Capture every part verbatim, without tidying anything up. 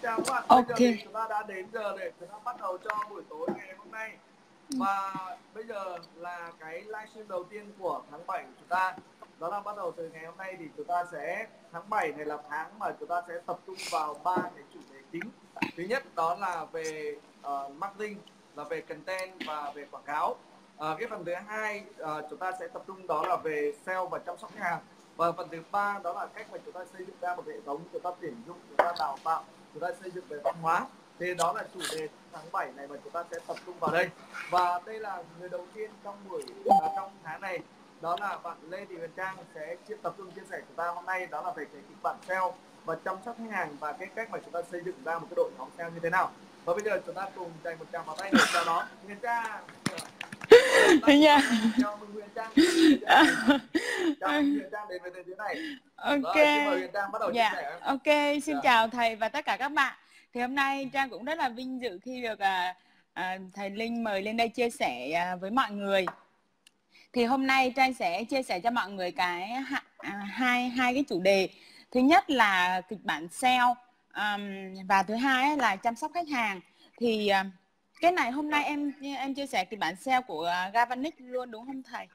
chào các bạn. Bây Ok. giờ thì chúng ta đã đến giờ để chúng ta bắt đầu cho buổi tối ngày hôm nay. Và bây giờ là cái livestream đầu tiên của tháng bảy của chúng ta. Đó là bắt đầu từ ngày hôm nay thì chúng ta sẽ, tháng bảy này là tháng mà chúng ta sẽ tập trung vào ba cái chủ đề chính. Thứ nhất đó là về uh, marketing, là về content và về quảng cáo. Uh, cái phần thứ hai uh, chúng ta sẽ tập trung đó là về sale và chăm sóc khách hàng. Và phần thứ ba đó là cách mà chúng ta xây dựng ra một hệ thống, chúng ta tuyển dụng, chúng ta đào tạo, chúng ta xây dựng về văn hóa. Thì đó là chủ đề tháng bảy này mà chúng ta sẽ tập trung vào đây. Và đây là người đầu tiên trong buổi à, trong tháng này, đó là bạn Lê Thị Huyền Trang sẽ chia, tập trung chia sẻ chúng ta hôm nay, đó là về cái kịch bản sale và chăm sóc khách hàng và cái cách mà chúng ta xây dựng ra một cái đội nhóm sale như thế nào. Và bây giờ chúng ta cùng dành một tràng vào tay để chào đón Huyền Trang. Nha. Chào mừng Huyền Trang. Chào mừng Huyền Trang đến với thế giới này. Ok. Rồi, xin mời Huyền Trang bắt đầu Dạ. chia sẻ. Ok, xin Dạ. chào thầy và tất cả các bạn. Thì hôm nay Trang cũng rất là vinh dự khi được à, à, thầy Linh mời lên đây chia sẻ à, với mọi người. Thì hôm nay Trang sẽ chia sẻ cho mọi người cái à, hai hai cái chủ đề. Thứ nhất là kịch bản sale um, và thứ hai là chăm sóc khách hàng. Thì uh, cái này hôm nay em em chia sẻ kịch bản sale của uh, Galvanic luôn đúng không thầy?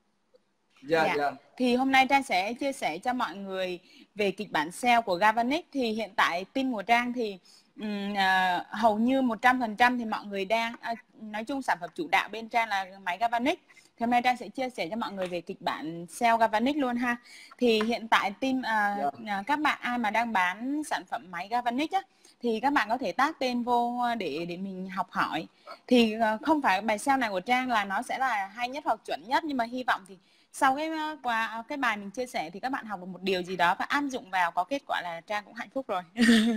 Dạ, yeah, dạ. Yeah. Thì hôm nay Trang sẽ chia sẻ cho mọi người về kịch bản sale của Galvanic. Thì hiện tại team của Trang thì um, uh, hầu như một trăm phần trăm thì mọi người đang uh, nói chung sản phẩm chủ đạo bên Trang là máy Galvanic. Thì hôm nay Trang sẽ chia sẻ cho mọi người về kịch bản sale Galvanic luôn ha. Thì hiện tại team uh, yeah. uh, các bạn ai mà đang bán sản phẩm máy Galvanic á, thì các bạn có thể tag tên vô để để mình học hỏi. Thì uh, không phải bài sale này của Trang là nó sẽ là hay nhất hoặc chuẩn nhất, nhưng mà hy vọng thì sau cái qua cái bài mình chia sẻ thì các bạn học được một điều gì đó và áp dụng vào có kết quả là Trang cũng hạnh phúc rồi.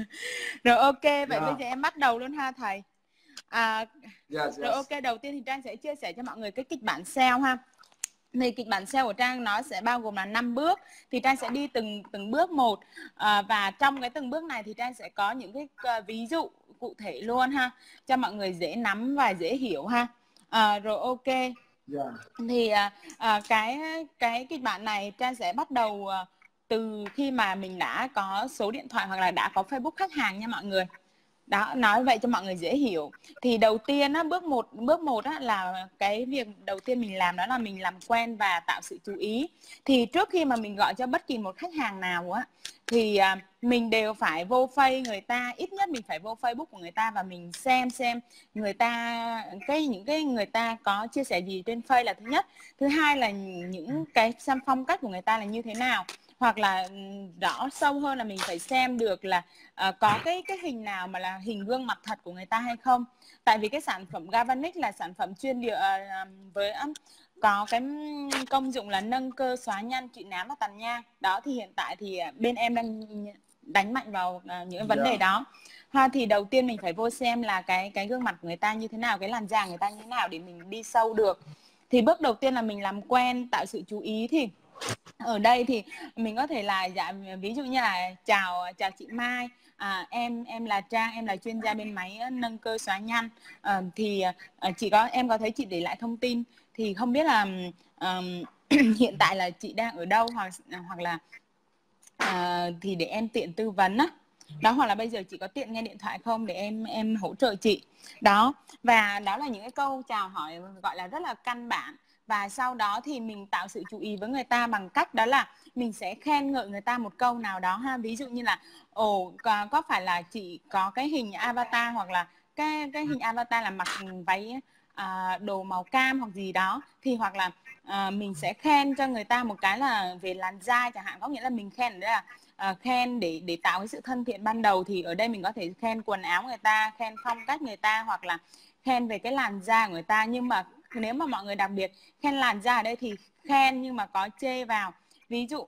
Rồi ok, vậy yeah. Bây giờ em bắt đầu luôn ha thầy. À, yes, yes. Rồi ok, đầu tiên thì Trang sẽ chia sẻ cho mọi người cái kịch bản sale ha. Thì kịch bản sale của Trang nó sẽ bao gồm là năm bước. Thì Trang sẽ đi từng từng bước một, à, và trong cái từng bước này thì Trang sẽ có những cái uh, ví dụ cụ thể luôn ha, cho mọi người dễ nắm và dễ hiểu ha. À, rồi ok. Yeah. Thì uh, cái cái kịch bản này Trang sẽ bắt đầu uh, từ khi mà mình đã có số điện thoại hoặc là đã có Facebook khách hàng nha mọi người. Đó, nói vậy cho mọi người dễ hiểu. Thì đầu tiên á, bước một bước một á, là cái việc đầu tiên mình làm đó là mình làm quen và tạo sự chú ý. Thì trước khi mà mình gọi cho bất kỳ một khách hàng nào á, thì à, mình đều phải vô face người ta, ít nhất mình phải vô Facebook của người ta và mình xem xem người ta cái những cái người ta có chia sẻ gì trên face là thứ nhất. Thứ hai là những cái xem phong cách của người ta là như thế nào. Hoặc là rõ sâu hơn là mình phải xem được là uh, có cái cái hình nào mà là hình gương mặt thật của người ta hay không. Tại vì cái sản phẩm Galvanic là sản phẩm chuyên địa uh, với um, có cái công dụng là nâng cơ, xóa nhăn, trị nám và tàn nhang. Đó thì hiện tại thì bên em đang đánh mạnh vào uh, những vấn đề đó. Ha, thì đầu tiên mình phải vô xem là cái cái gương mặt của người ta như thế nào, cái làn da người ta như thế nào để mình đi sâu được. Thì bước đầu tiên là mình làm quen, tạo sự chú ý. Thì ở đây thì mình có thể là dạ, ví dụ như là chào chào chị Mai, à, em em là Trang, em là chuyên gia bên máy nâng cơ xóa nhăn, à, thì à, chị có em có thấy chị để lại thông tin, thì không biết là um, hiện tại là chị đang ở đâu, hoặc hoặc là à, thì để em tiện tư vấn á. Đó, hoặc là bây giờ chị có tiện nghe điện thoại không để em em hỗ trợ chị. Đó, và đó là những cái câu chào hỏi gọi là rất là căn bản. Và sau đó thì mình tạo sự chú ý với người ta bằng cách đó là mình sẽ khen ngợi người ta một câu nào đó ha. Ví dụ như là ồ, có, có phải là chị có cái hình avatar, hoặc là cái cái hình avatar là mặc váy à, đồ màu cam hoặc gì đó. Thì hoặc là à, mình sẽ khen cho người ta một cái là về làn da chẳng hạn. Có nghĩa là mình khen ở đây là à, khen để để tạo cái sự thân thiện ban đầu. Thì ở đây mình có thể khen quần áo người ta, khen phong cách người ta, hoặc là khen về cái làn da của người ta. Nhưng mà nếu mà mọi người đặc biệt khen làn da ở đây thì khen nhưng mà có chê vào. Ví dụ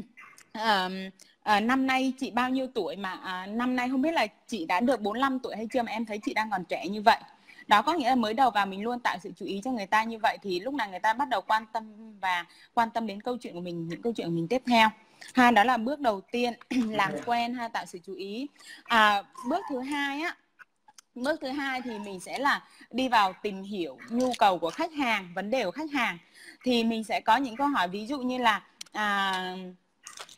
à, à, năm nay chị bao nhiêu tuổi mà à, năm nay không biết là chị đã được bốn mươi lăm tuổi hay chưa mà em thấy chị đang còn trẻ như vậy. Đó, có nghĩa là mới đầu vào mình luôn tạo sự chú ý cho người ta như vậy, thì lúc này người ta bắt đầu quan tâm và quan tâm đến câu chuyện của mình, những câu chuyện của mình tiếp theo ha. Đó là bước đầu tiên làm quen ha, tạo sự chú ý. À, bước thứ hai á, bước thứ hai thì mình sẽ là đi vào tìm hiểu nhu cầu của khách hàng, vấn đề của khách hàng. Thì mình sẽ có những câu hỏi ví dụ như là à,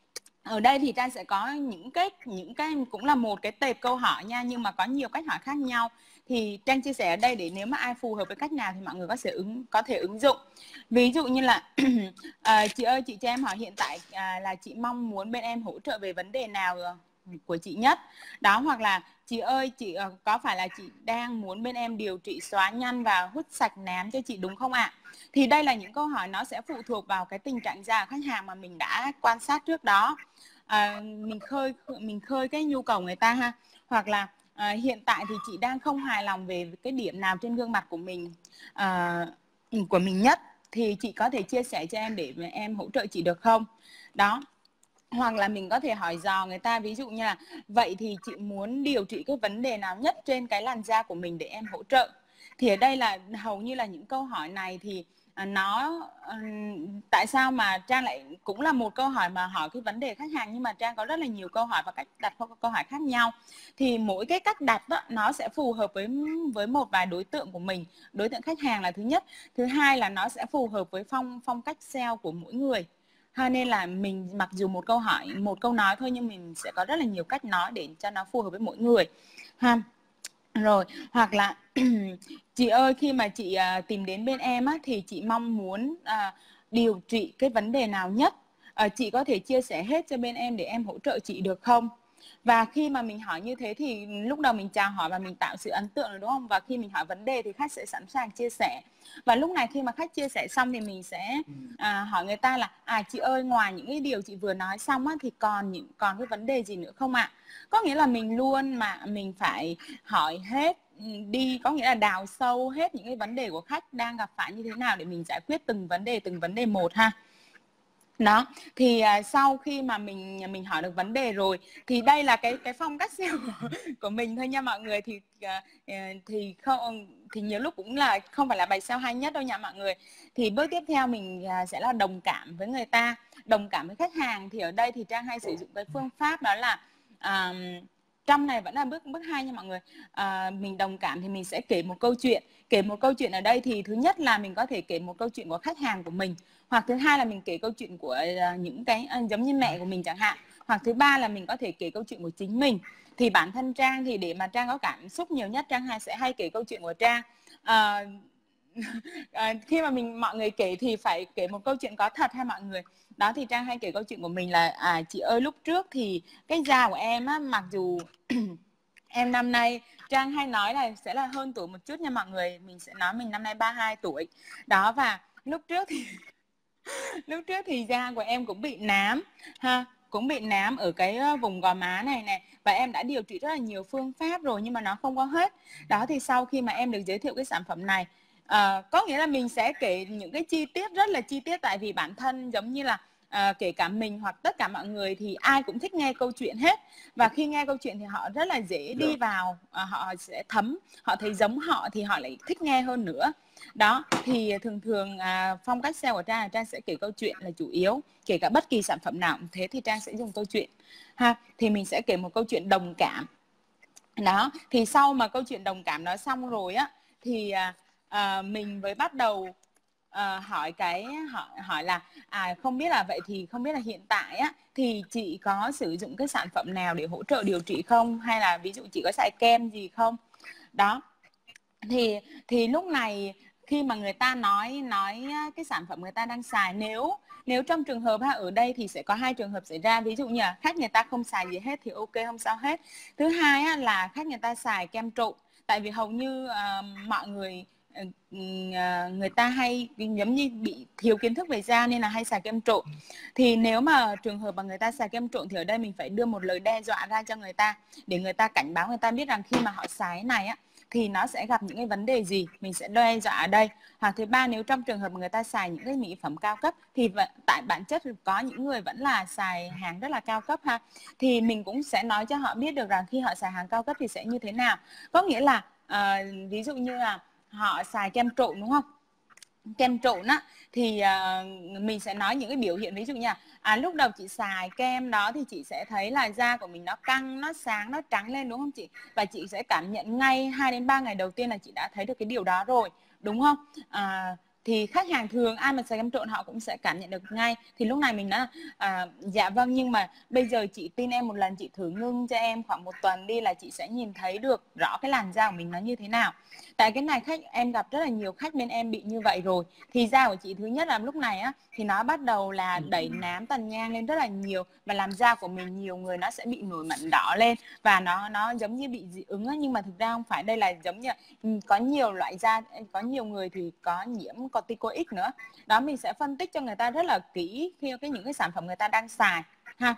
Ở đây thì Trang sẽ có những cái những cái cũng là một cái tệp câu hỏi nha, nhưng mà có nhiều cách hỏi khác nhau. Thì Trang chia sẻ ở đây để nếu mà ai phù hợp với cách nào thì mọi người có thể ứng có thể ứng dụng. Ví dụ như là à, chị ơi, chị cho em hỏi hiện tại à, là chị mong muốn bên em hỗ trợ về vấn đề nào của chị nhất đó, hoặc là chị ơi, chị có phải là chị đang muốn bên em điều trị xóa nhăn và hút sạch nám cho chị đúng không ạ? Thì đây là những câu hỏi nó sẽ phụ thuộc vào cái tình trạng da của khách hàng mà mình đã quan sát trước đó. À, mình khơi mình khơi cái nhu cầu người ta ha, hoặc là à, hiện tại thì chị đang không hài lòng về cái điểm nào trên gương mặt của mình à, của mình nhất, thì chị có thể chia sẻ cho em để em hỗ trợ chị được không? Đó, hoặc là mình có thể hỏi dò người ta, ví dụ như là vậy thì chị muốn điều trị cái vấn đề nào nhất trên cái làn da của mình để em hỗ trợ. Thì ở đây là hầu như là những câu hỏi này thì nó tại sao mà Trang lại cũng là một câu hỏi mà hỏi cái vấn đề khách hàng, nhưng mà Trang có rất là nhiều câu hỏi và cách đặt câu hỏi khác nhau. Thì mỗi cái cách đặt đó, nó sẽ phù hợp với với một vài đối tượng của mình. Đối tượng khách hàng là thứ nhất, thứ hai là nó sẽ phù hợp với phong phong cách sale của mỗi người. Ha, nên là mình mặc dù một câu hỏi, một câu nói thôi, nhưng mình sẽ có rất là nhiều cách nói để cho nó phù hợp với mỗi người ha. Rồi, hoặc là chị ơi, khi mà chị uh, tìm đến bên em á, thì chị mong muốn uh, điều trị cái vấn đề nào nhất, uh, chị có thể chia sẻ hết cho bên em để em hỗ trợ chị được không? Và khi mà mình hỏi như thế thì lúc đầu mình chào hỏi và mình tạo sự ấn tượng rồi, đúng không? Và khi mình hỏi vấn đề thì khách sẽ sẵn sàng chia sẻ. Và lúc này khi mà khách chia sẻ xong thì mình sẽ à, hỏi người ta là à chị ơi, ngoài những cái điều chị vừa nói xong á, thì còn những còn cái vấn đề gì nữa không ạ? Có nghĩa là mình luôn mà mình phải hỏi hết đi, có nghĩa là đào sâu hết những cái vấn đề của khách đang gặp phải như thế nào để mình giải quyết từng vấn đề từng vấn đề một ha. Đó, thì à, sau khi mà mình mình hỏi được vấn đề rồi thì đây là cái cái phong cách sale của, của mình thôi nha mọi người. Thì à, thì không thì nhiều lúc cũng là không phải là bài sale hay nhất đâu nha mọi người. Thì bước tiếp theo mình à, sẽ là đồng cảm với người ta, đồng cảm với khách hàng. Thì ở đây thì Trang hay sử dụng cái phương pháp đó là à, trong này vẫn là bước bước hai nha mọi người. À, mình đồng cảm thì mình sẽ kể một câu chuyện. Kể một câu chuyện ở đây thì thứ nhất là mình có thể kể một câu chuyện của khách hàng của mình, hoặc thứ hai là mình kể câu chuyện của những cái giống như mẹ của mình chẳng hạn, hoặc thứ ba là mình có thể kể câu chuyện của chính mình. Thì bản thân Trang thì để mà Trang có cảm xúc nhiều nhất, Trang hay sẽ hay kể câu chuyện của Trang. à, à, khi mà mình mọi người kể thì phải kể một câu chuyện có thật ha mọi người. Đó, thì Trang hay kể câu chuyện của mình là à chị ơi, lúc trước thì cái da của em á, mặc dù em năm nay, Trang hay nói là sẽ là hơn tuổi một chút nha mọi người, mình sẽ nói mình năm nay ba mươi hai tuổi đó. Và lúc trước thì lúc trước thì da của em cũng bị nám ha, cũng bị nám ở cái vùng gò má này này, và em đã điều trị rất là nhiều phương pháp rồi nhưng mà nó không có hết. Đó, thì sau khi mà em được giới thiệu cái sản phẩm này, à, có nghĩa là mình sẽ kể những cái chi tiết rất là chi tiết, tại vì bản thân giống như là à, kể cả mình hoặc tất cả mọi người thì ai cũng thích nghe câu chuyện hết, và khi nghe câu chuyện thì họ rất là dễ đi vào, à, họ sẽ thấm, họ thấy giống họ thì họ lại thích nghe hơn nữa. Đó, thì thường thường à, phong cách sale của Trang là Trang sẽ kể câu chuyện là chủ yếu, kể cả bất kỳ sản phẩm nào cũng thế thì Trang sẽ dùng câu chuyện ha. Thì mình sẽ kể một câu chuyện đồng cảm. Đó, thì sau mà câu chuyện đồng cảm đó xong rồi á, thì à, à, mình mới bắt đầu à, hỏi cái hỏi, hỏi là à không biết là vậy thì không biết là hiện tại á thì chị có sử dụng cái sản phẩm nào để hỗ trợ điều trị không, hay là ví dụ chị có xài kem gì không. Đó, thì thì lúc này khi mà người ta nói nói cái sản phẩm người ta đang xài, nếu nếu trong trường hợp ha, ở đây thì sẽ có hai trường hợp xảy ra. Ví dụ như là khách người ta không xài gì hết thì ok, không sao hết. Thứ hai á, là khách người ta xài kem trộn, tại vì hầu như uh, mọi người uh, người ta hay giống như bị thiếu kiến thức về da nên là hay xài kem trộn. Thì nếu mà trường hợp mà người ta xài kem trộn thì ở đây mình phải đưa một lời đe dọa ra cho người ta, để người ta cảnh báo người ta biết rằng khi mà họ xài cái này á thì nó sẽ gặp những cái vấn đề gì, mình sẽ đe dọa ở đây. Hoặc thứ ba, nếu trong trường hợp mà người ta xài những cái mỹ phẩm cao cấp thì tại bản chất có những người vẫn là xài hàng rất là cao cấp ha, thì mình cũng sẽ nói cho họ biết được rằng khi họ xài hàng cao cấp thì sẽ như thế nào. Có nghĩa là uh, ví dụ như là họ xài kem trộn đúng không, kem trộn á thì uh, mình sẽ nói những cái biểu hiện, ví dụ như là à, lúc đầu chị xài kem đó thì chị sẽ thấy là da của mình nó căng, nó sáng, nó trắng lên đúng không chị, và chị sẽ cảm nhận ngay hai đến ba ngày đầu tiên là chị đã thấy được cái điều đó rồi đúng không. À, thì khách hàng thường ai mà xài kem trộn họ cũng sẽ cảm nhận được ngay. Thì lúc này mình nói à, dạ vâng, nhưng mà bây giờ chị tin em một lần, chị thử ngưng cho em khoảng một tuần đi là chị sẽ nhìn thấy được rõ cái làn da của mình nó như thế nào. Tại cái này khách em gặp rất là nhiều khách bên em bị như vậy rồi. Thì da của chị thứ nhất là lúc này á thì nó bắt đầu là đẩy nám tàn nhang lên rất là nhiều, và làm da của mình nhiều người nó sẽ bị nổi mẩn đỏ lên và nó nó giống như bị dị ứng á, nhưng mà thực ra không phải. Đây là giống như có nhiều loại da, có nhiều người thì có nhiễm corticoid nữa. Đó, mình sẽ phân tích cho người ta rất là kỹ khi cái những cái sản phẩm người ta đang xài ha.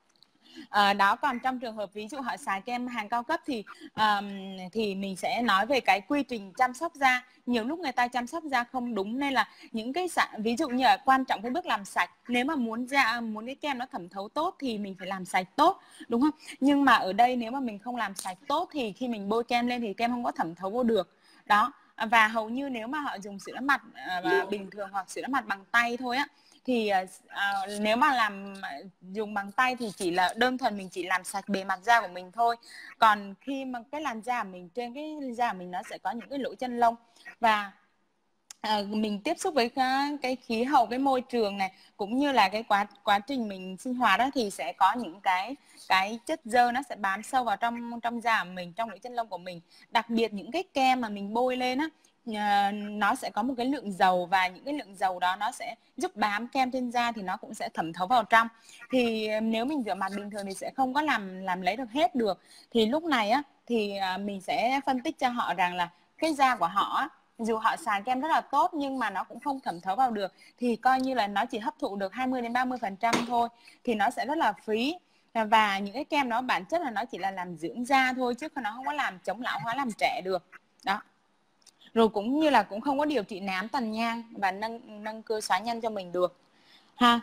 À, đó, còn trong trường hợp ví dụ họ xài kem hàng cao cấp thì um, thì mình sẽ nói về cái quy trình chăm sóc da. Nhiều lúc người ta chăm sóc da không đúng, nên là những cái sản ví dụ như là quan trọng cái bước làm sạch. Nếu mà muốn da muốn cái kem nó thẩm thấu tốt thì mình phải làm sạch tốt, đúng không? Nhưng mà ở đây nếu mà mình không làm sạch tốt thì khi mình bôi kem lên thì kem không có thẩm thấu vô được. Đó, và hầu như nếu mà họ dùng sữa rửa mặt uh, bình thường hoặc sữa rửa mặt bằng tay thôi á, thì uh, nếu mà làm dùng bằng tay thì chỉ là đơn thuần mình chỉ làm sạch bề mặt da của mình thôi. Còn khi mà cái làn da của mình, trên cái da của mình nó sẽ có những cái lỗ chân lông, và À, mình tiếp xúc với cái, cái khí hậu, cái môi trường này, cũng như là cái quá quá trình mình sinh hoạt đó, thì sẽ có những cái cái chất xơ nó sẽ bám sâu vào trong trong da của mình, trong lỗ chân lông của mình. Đặc biệt những cái kem mà mình bôi lên á, nó sẽ có một cái lượng dầu, và những cái lượng dầu đó nó sẽ giúp bám kem trên da thì nó cũng sẽ thẩm thấu vào trong. Thì nếu mình rửa mặt bình thường thì sẽ không có làm làm lấy được hết được. Thì lúc này á thì mình sẽ phân tích cho họ rằng là cái da của họ á, dù họ xài kem rất là tốt nhưng mà nó cũng không thẩm thấu vào được, thì coi như là nó chỉ hấp thụ được hai mươi đến ba mươi phần trăm thôi, thì nó sẽ rất là phí. Và những cái kem đó bản chất là nó chỉ là làm dưỡng da thôi, chứ nó không có làm chống lão hóa, làm trẻ được. Đó. Rồi cũng như là cũng không có điều trị nám tàn nhang và nâng nâng cơ xóa nhăn cho mình được ha.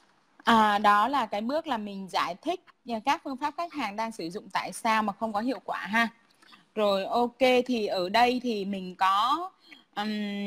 À, đó là cái bước là mình giải thích các phương pháp khách hàng đang sử dụng tại sao mà không có hiệu quả ha. Rồi ok, thì ở đây thì mình có um,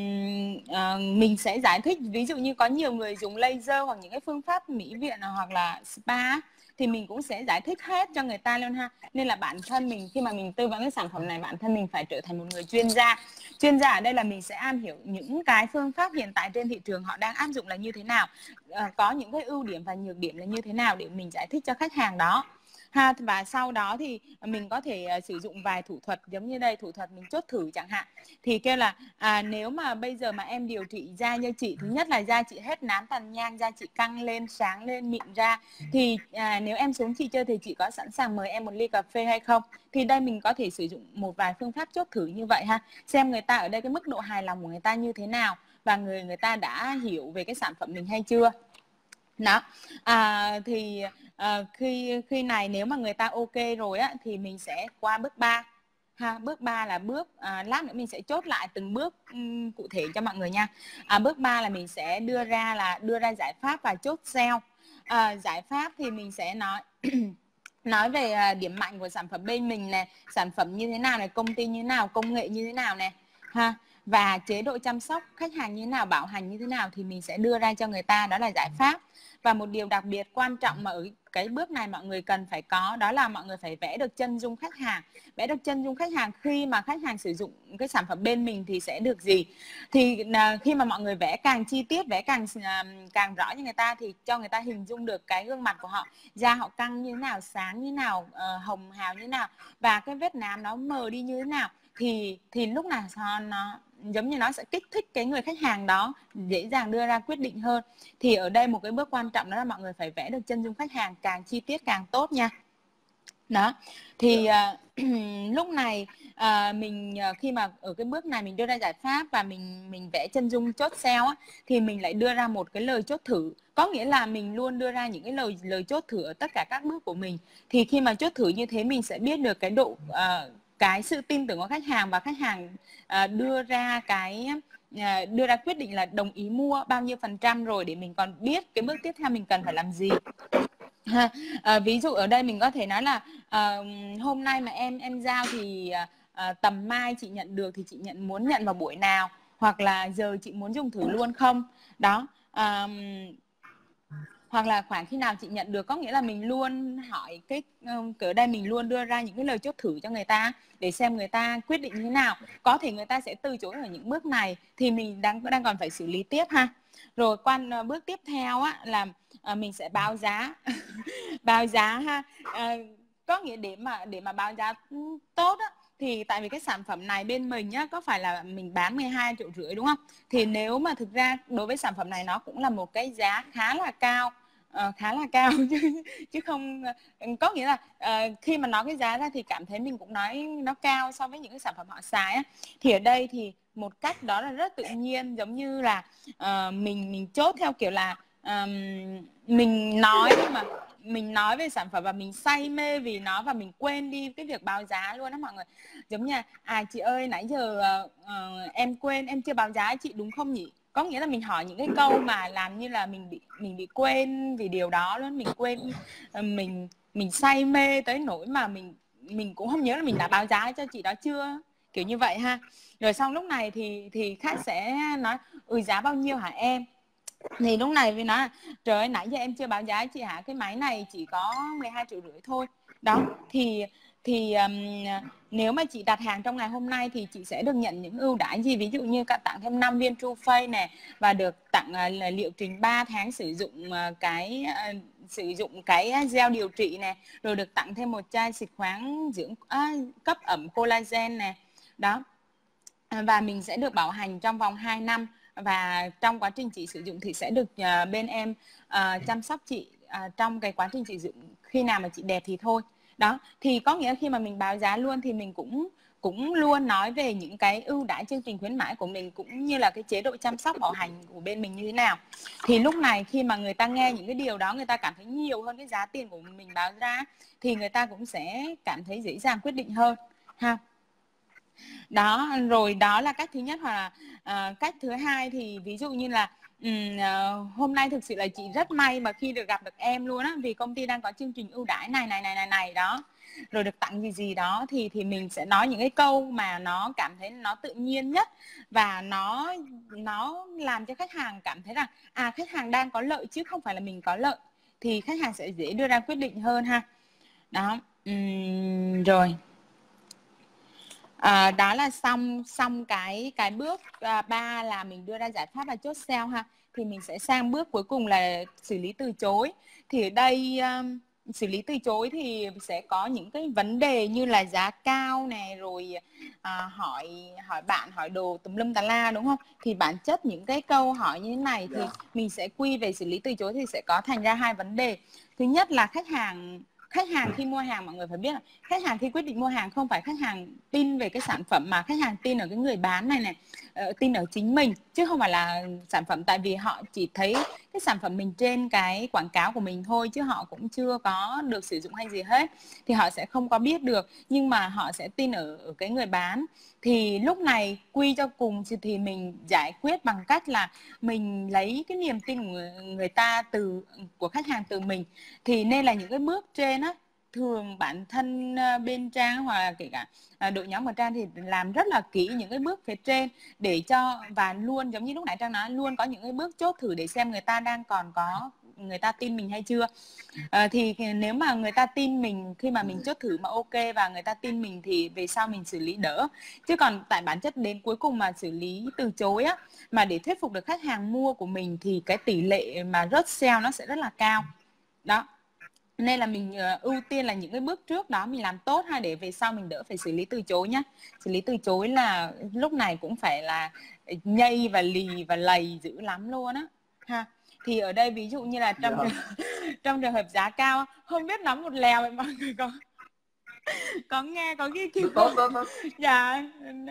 uh, mình sẽ giải thích, ví dụ như có nhiều người dùng laser hoặc những cái phương pháp mỹ viện hoặc là spa thì mình cũng sẽ giải thích hết cho người ta luôn ha. Nên là bản thân mình khi mà mình tư vấn cái sản phẩm này, bản thân mình phải trở thành một người chuyên gia. Chuyên gia ở đây là mình sẽ am hiểu những cái phương pháp hiện tại trên thị trường họ đang áp dụng là như thế nào, uh, có những cái ưu điểm và nhược điểm là như thế nào để mình giải thích cho khách hàng đó ha. Và sau đó thì mình có thể uh, sử dụng vài thủ thuật, giống như đây, thủ thuật mình chốt thử chẳng hạn. Thì kêu là à, nếu mà bây giờ mà em điều trị da như chị, thứ nhất là da chị hết nám tàn nhang, da chị căng lên, sáng lên, mịn ra, thì à, nếu em xuống chị chơi thì chị có sẵn sàng mời em một ly cà phê hay không? Thì đây mình có thể sử dụng một vài phương pháp chốt thử như vậy ha, xem người ta ở đây cái mức độ hài lòng của người ta như thế nào, và người người ta đã hiểu về cái sản phẩm mình hay chưa. Đó, à, thì à, khi khi này nếu mà người ta ok rồi á thì mình sẽ qua bước ba ha. Bước ba là bước à, lát nữa mình sẽ chốt lại từng bước um, cụ thể cho mọi người nha. À, bước ba là mình sẽ đưa ra là đưa ra giải pháp và chốt sale. À, giải pháp thì mình sẽ nói nói về uh, điểm mạnh của sản phẩm bên mình này, sản phẩm như thế nào này, công ty như thế nào, công nghệ như thế nào này ha, và chế độ chăm sóc khách hàng như thế nào, bảo hành như thế nào, thì mình sẽ đưa ra cho người ta, đó là giải pháp. Và một điều đặc biệt quan trọng mà ở cái bước này mọi người cần phải có, đó là mọi người phải vẽ được chân dung khách hàng. Vẽ được chân dung khách hàng khi mà khách hàng sử dụng cái sản phẩm bên mình thì sẽ được gì. Thì là khi mà mọi người vẽ càng chi tiết, vẽ càng càng rõ cho người ta, thì cho người ta hình dung được cái gương mặt của họ, da họ căng như thế nào, sáng như thế nào, uh, hồng hào như thế nào, và cái vết nám nó mờ đi như thế nào, thì thì lúc nào nó giống như nó sẽ kích thích cái người khách hàng đó dễ dàng đưa ra quyết định hơn. Thì ở đây một cái bước quan trọng đó là mọi người phải vẽ được chân dung khách hàng, càng chi tiết càng tốt nha. Đó, thì uh, lúc này uh, mình uh, khi mà ở cái bước này mình đưa ra giải pháp và mình mình vẽ chân dung chốt sale á, thì mình lại đưa ra một cái lời chốt thử. Có nghĩa là mình luôn đưa ra những cái lời lời chốt thử ở tất cả các bước của mình. Thì khi mà chốt thử như thế mình sẽ biết được cái độ uh, cái sự tin tưởng của khách hàng, và khách hàng uh, đưa ra cái uh, đưa ra quyết định là đồng ý mua bao nhiêu phần trăm rồi, để mình còn biết cái bước tiếp theo mình cần phải làm gì. Ha, à, ví dụ ở đây mình có thể nói là à, hôm nay mà em em giao thì à, tầm mai chị nhận được thì chị nhận muốn nhận vào buổi nào, hoặc là giờ chị muốn dùng thử luôn không. Đó, à, hoặc là khoảng khi nào chị nhận được, có nghĩa là mình luôn hỏi cái ở đây mình luôn đưa ra những cái lời chốt thử cho người ta để xem người ta quyết định như thế nào. Có thể người ta sẽ từ chối ở những bước này thì mình đang đang còn phải xử lý tiếp ha. Rồi quan bước tiếp theo á là à, mình sẽ báo giá. Báo giá ha. À, có nghĩa để mà để mà báo giá tốt á thì tại vì cái sản phẩm này bên mình nhá, có phải là mình bán mười hai triệu rưỡi đúng không? Thì nếu mà thực ra đối với sản phẩm này nó cũng là một cái giá khá là cao, uh, khá là cao chứ chứ không có nghĩa là uh, khi mà nói cái giá ra thì cảm thấy mình cũng nói nó cao so với những cái sản phẩm họ xài á. Thì ở đây thì một cách đó là rất tự nhiên, giống như là uh, mình mình chốt theo kiểu là um, mình nói nhưng mà mình nói về sản phẩm và mình say mê vì nó và mình quên đi cái việc báo giá luôn đó mọi người. Giống như à chị ơi nãy giờ uh, uh, em quên em chưa báo giá chị đúng không nhỉ? Có nghĩa là mình hỏi những cái câu mà làm như là mình bị mình bị quên vì điều đó luôn, mình quên uh, mình mình say mê tới nỗi mà mình mình cũng không nhớ là mình đã báo giá cho chị đó chưa, kiểu như vậy ha. Rồi xong lúc này thì thì khách sẽ nói ừ giá bao nhiêu hả em? Thì lúc này vì nói là trời ơi nãy giờ em chưa báo giá chị hả, cái máy này chỉ có mười hai triệu rưỡi thôi đó. Thì thì um, nếu mà chị đặt hàng trong ngày hôm nay thì chị sẽ được nhận những ưu đãi gì, ví dụ như cả tặng thêm năm viên TrueFace này, và được tặng uh, liệu trình ba tháng sử dụng uh, cái uh, sử dụng cái gel điều trị này, rồi được tặng thêm một chai xịt khoáng dưỡng uh, cấp ẩm collagen này đó. Và mình sẽ được bảo hành trong vòng hai năm, và trong quá trình chị sử dụng thì sẽ được uh, bên em uh, chăm sóc chị uh, trong cái quá trình sử dụng, khi nào mà chị đẹp thì thôi đó. Thì có nghĩa khi mà mình báo giá luôn thì mình cũng cũng luôn nói về những cái ưu đãi chương trình khuyến mãi của mình, cũng như là cái chế độ chăm sóc bảo hành của bên mình như thế nào. Thì lúc này khi mà người ta nghe những cái điều đó, người ta cảm thấy nhiều hơn cái giá tiền của mình báo ra thì người ta cũng sẽ cảm thấy dễ dàng quyết định hơn ha. Đó, rồi đó là cách thứ nhất. Hoặc là uh, cách thứ hai thì ví dụ như là um, uh, hôm nay thực sự là chị rất may mà khi được gặp được em luôn á, vì công ty đang có chương trình ưu đãi này này này này này đó, rồi được tặng gì gì đó, thì thì mình sẽ nói những cái câu mà nó cảm thấy nó tự nhiên nhất, và nó nó làm cho khách hàng cảm thấy rằng à khách hàng đang có lợi chứ không phải là mình có lợi, thì khách hàng sẽ dễ đưa ra quyết định hơn ha. Đó, um, rồi. À, đó là xong xong cái cái bước à, ba là mình đưa ra giải pháp và chốt sale ha. Thì mình sẽ sang bước cuối cùng là xử lý từ chối. Thì ở đây um, xử lý từ chối thì sẽ có những cái vấn đề như là giá cao này, rồi à, hỏi hỏi bạn hỏi đồ tùm lum tà la đúng không? Thì bản chất những cái câu hỏi như thế này thì mình sẽ quy về xử lý từ chối thì sẽ có thành ra hai vấn đề. Thứ nhất là khách hàng khách hàng khi mua hàng, mọi người phải biết là khách hàng khi quyết định mua hàng không phải khách hàng tin về cái sản phẩm, mà khách hàng tin ở cái người bán này này, uh, tin ở chính mình chứ không phải là sản phẩm. Tại vì họ chỉ thấy cái sản phẩm mình trên cái quảng cáo của mình thôi, chứ họ cũng chưa có được sử dụng hay gì hết, thì họ sẽ không có biết được, nhưng mà họ sẽ tin ở, ở cái người bán. Thì lúc này quy cho cùng thì mình giải quyết bằng cách là mình lấy cái niềm tin của người, người ta từ của khách hàng từ mình. Thì nên là những cái bước trên á, thường bản thân bên Trang hoặc là kể cả đội nhóm của Trang thì làm rất là kỹ những cái bước phía trên để cho, và luôn giống như lúc nãy Trang nói, luôn có những cái bước chốt thử để xem người ta đang còn có, người ta tin mình hay chưa. À, thì nếu mà người ta tin mình khi mà mình chốt thử mà ok và người ta tin mình thì về sau mình xử lý đỡ. Chứ còn tại bản chất đến cuối cùng mà xử lý từ chối á, mà để thuyết phục được khách hàng mua của mình thì cái tỷ lệ mà rớt sale nó sẽ rất là cao đó. Nên là mình uh, ưu tiên là những cái bước trước đó mình làm tốt ha, để về sau mình đỡ phải xử lý từ chối nhá. Xử lý từ chối là lúc này cũng phải là nhây và lì và lầy dữ lắm luôn á ha. Thì ở đây ví dụ như là trong yeah. trong trường hợp giá cao, không biết nói một lèo vậy mọi người có có nghe có ghi kịp tốt tốt tốt. Dạ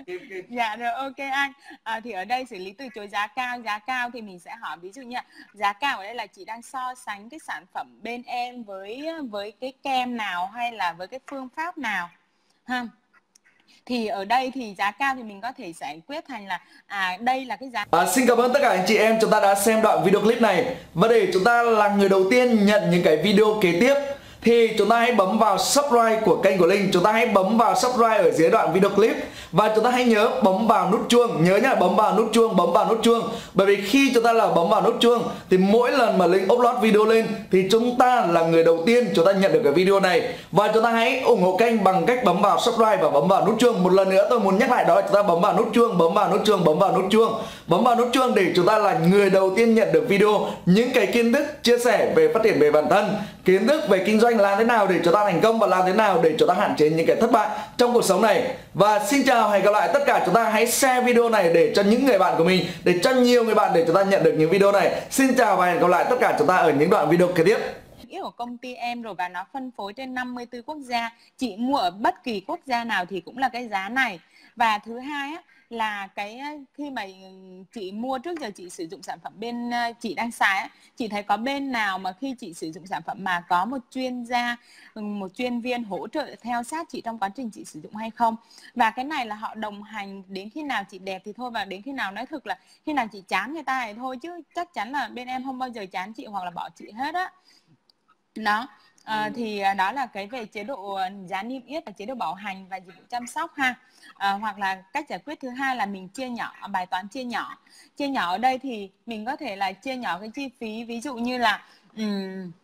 dạ rồi ok anh. À, thì ở đây xử lý từ chối giá cao. Giá cao thì mình sẽ hỏi ví dụ như giá cao ở đây là chị đang so sánh cái sản phẩm bên em với với cái kem nào hay là với cái phương pháp nào ha. Thì ở đây thì giá cao thì mình có thể giải quyết thành là à đây là cái giá. À, xin cảm ơn tất cả anh chị em chúng ta đã xem đoạn video clip này. Và để chúng ta là người đầu tiên nhận những cái video kế tiếp thì chúng ta hãy bấm vào subscribe của kênh của Linh. Chúng ta hãy bấm vào subscribe ở dưới đoạn video clip. Và chúng ta hãy nhớ bấm vào nút chuông. Nhớ nhá, bấm vào nút chuông, bấm vào nút chuông. Bởi vì khi chúng ta là bấm vào nút chuông thì mỗi lần mà Linh upload video lên thì chúng ta là người đầu tiên chúng ta nhận được cái video này. Và chúng ta hãy ủng hộ kênh bằng cách bấm vào subscribe và bấm vào nút chuông. Một lần nữa tôi muốn nhắc lại đó là chúng ta bấm vào nút chuông, bấm vào nút chuông, bấm vào nút chuông. Bấm vào nút chuông để chúng ta là người đầu tiên nhận được video, những cái kiến thức chia sẻ về phát triển về bản thân, kiến thức về kinh doanh làm thế nào để chúng ta thành công và làm thế nào để chúng ta hạn chế những cái thất bại trong cuộc sống này. Và xin chào, hẹn gặp lại tất cả chúng ta. Hãy share video này để cho những người bạn của mình, để cho nhiều người bạn để chúng ta nhận được những video này. Xin chào và hẹn gặp lại tất cả chúng ta ở những đoạn video kế tiếp. Của công ty em rồi và nó phân phối trên năm mươi tư quốc gia. Chị mua ở bất kỳ quốc gia nào thì cũng là cái giá này. Và thứ hai á, là cái khi mà chị mua, trước giờ chị sử dụng sản phẩm bên chị đang xài á, chị thấy có bên nào mà khi chị sử dụng sản phẩm mà có một chuyên gia, một chuyên viên hỗ trợ theo sát chị trong quá trình chị sử dụng hay không. Và cái này là họ đồng hành đến khi nào chị đẹp thì thôi, và đến khi nào nói thực là khi nào chị chán người ta thì thôi, chứ chắc chắn là bên em không bao giờ chán chị hoặc là bỏ chị hết á. Đó. À, thì đó là cái về chế độ giá niêm yết và chế độ bảo hành và dịch vụ chăm sóc ha. À, hoặc là cách giải quyết thứ hai là mình chia nhỏ, bài toán chia nhỏ. Chia nhỏ ở đây thì mình có thể là chia nhỏ cái chi phí, ví dụ như là um,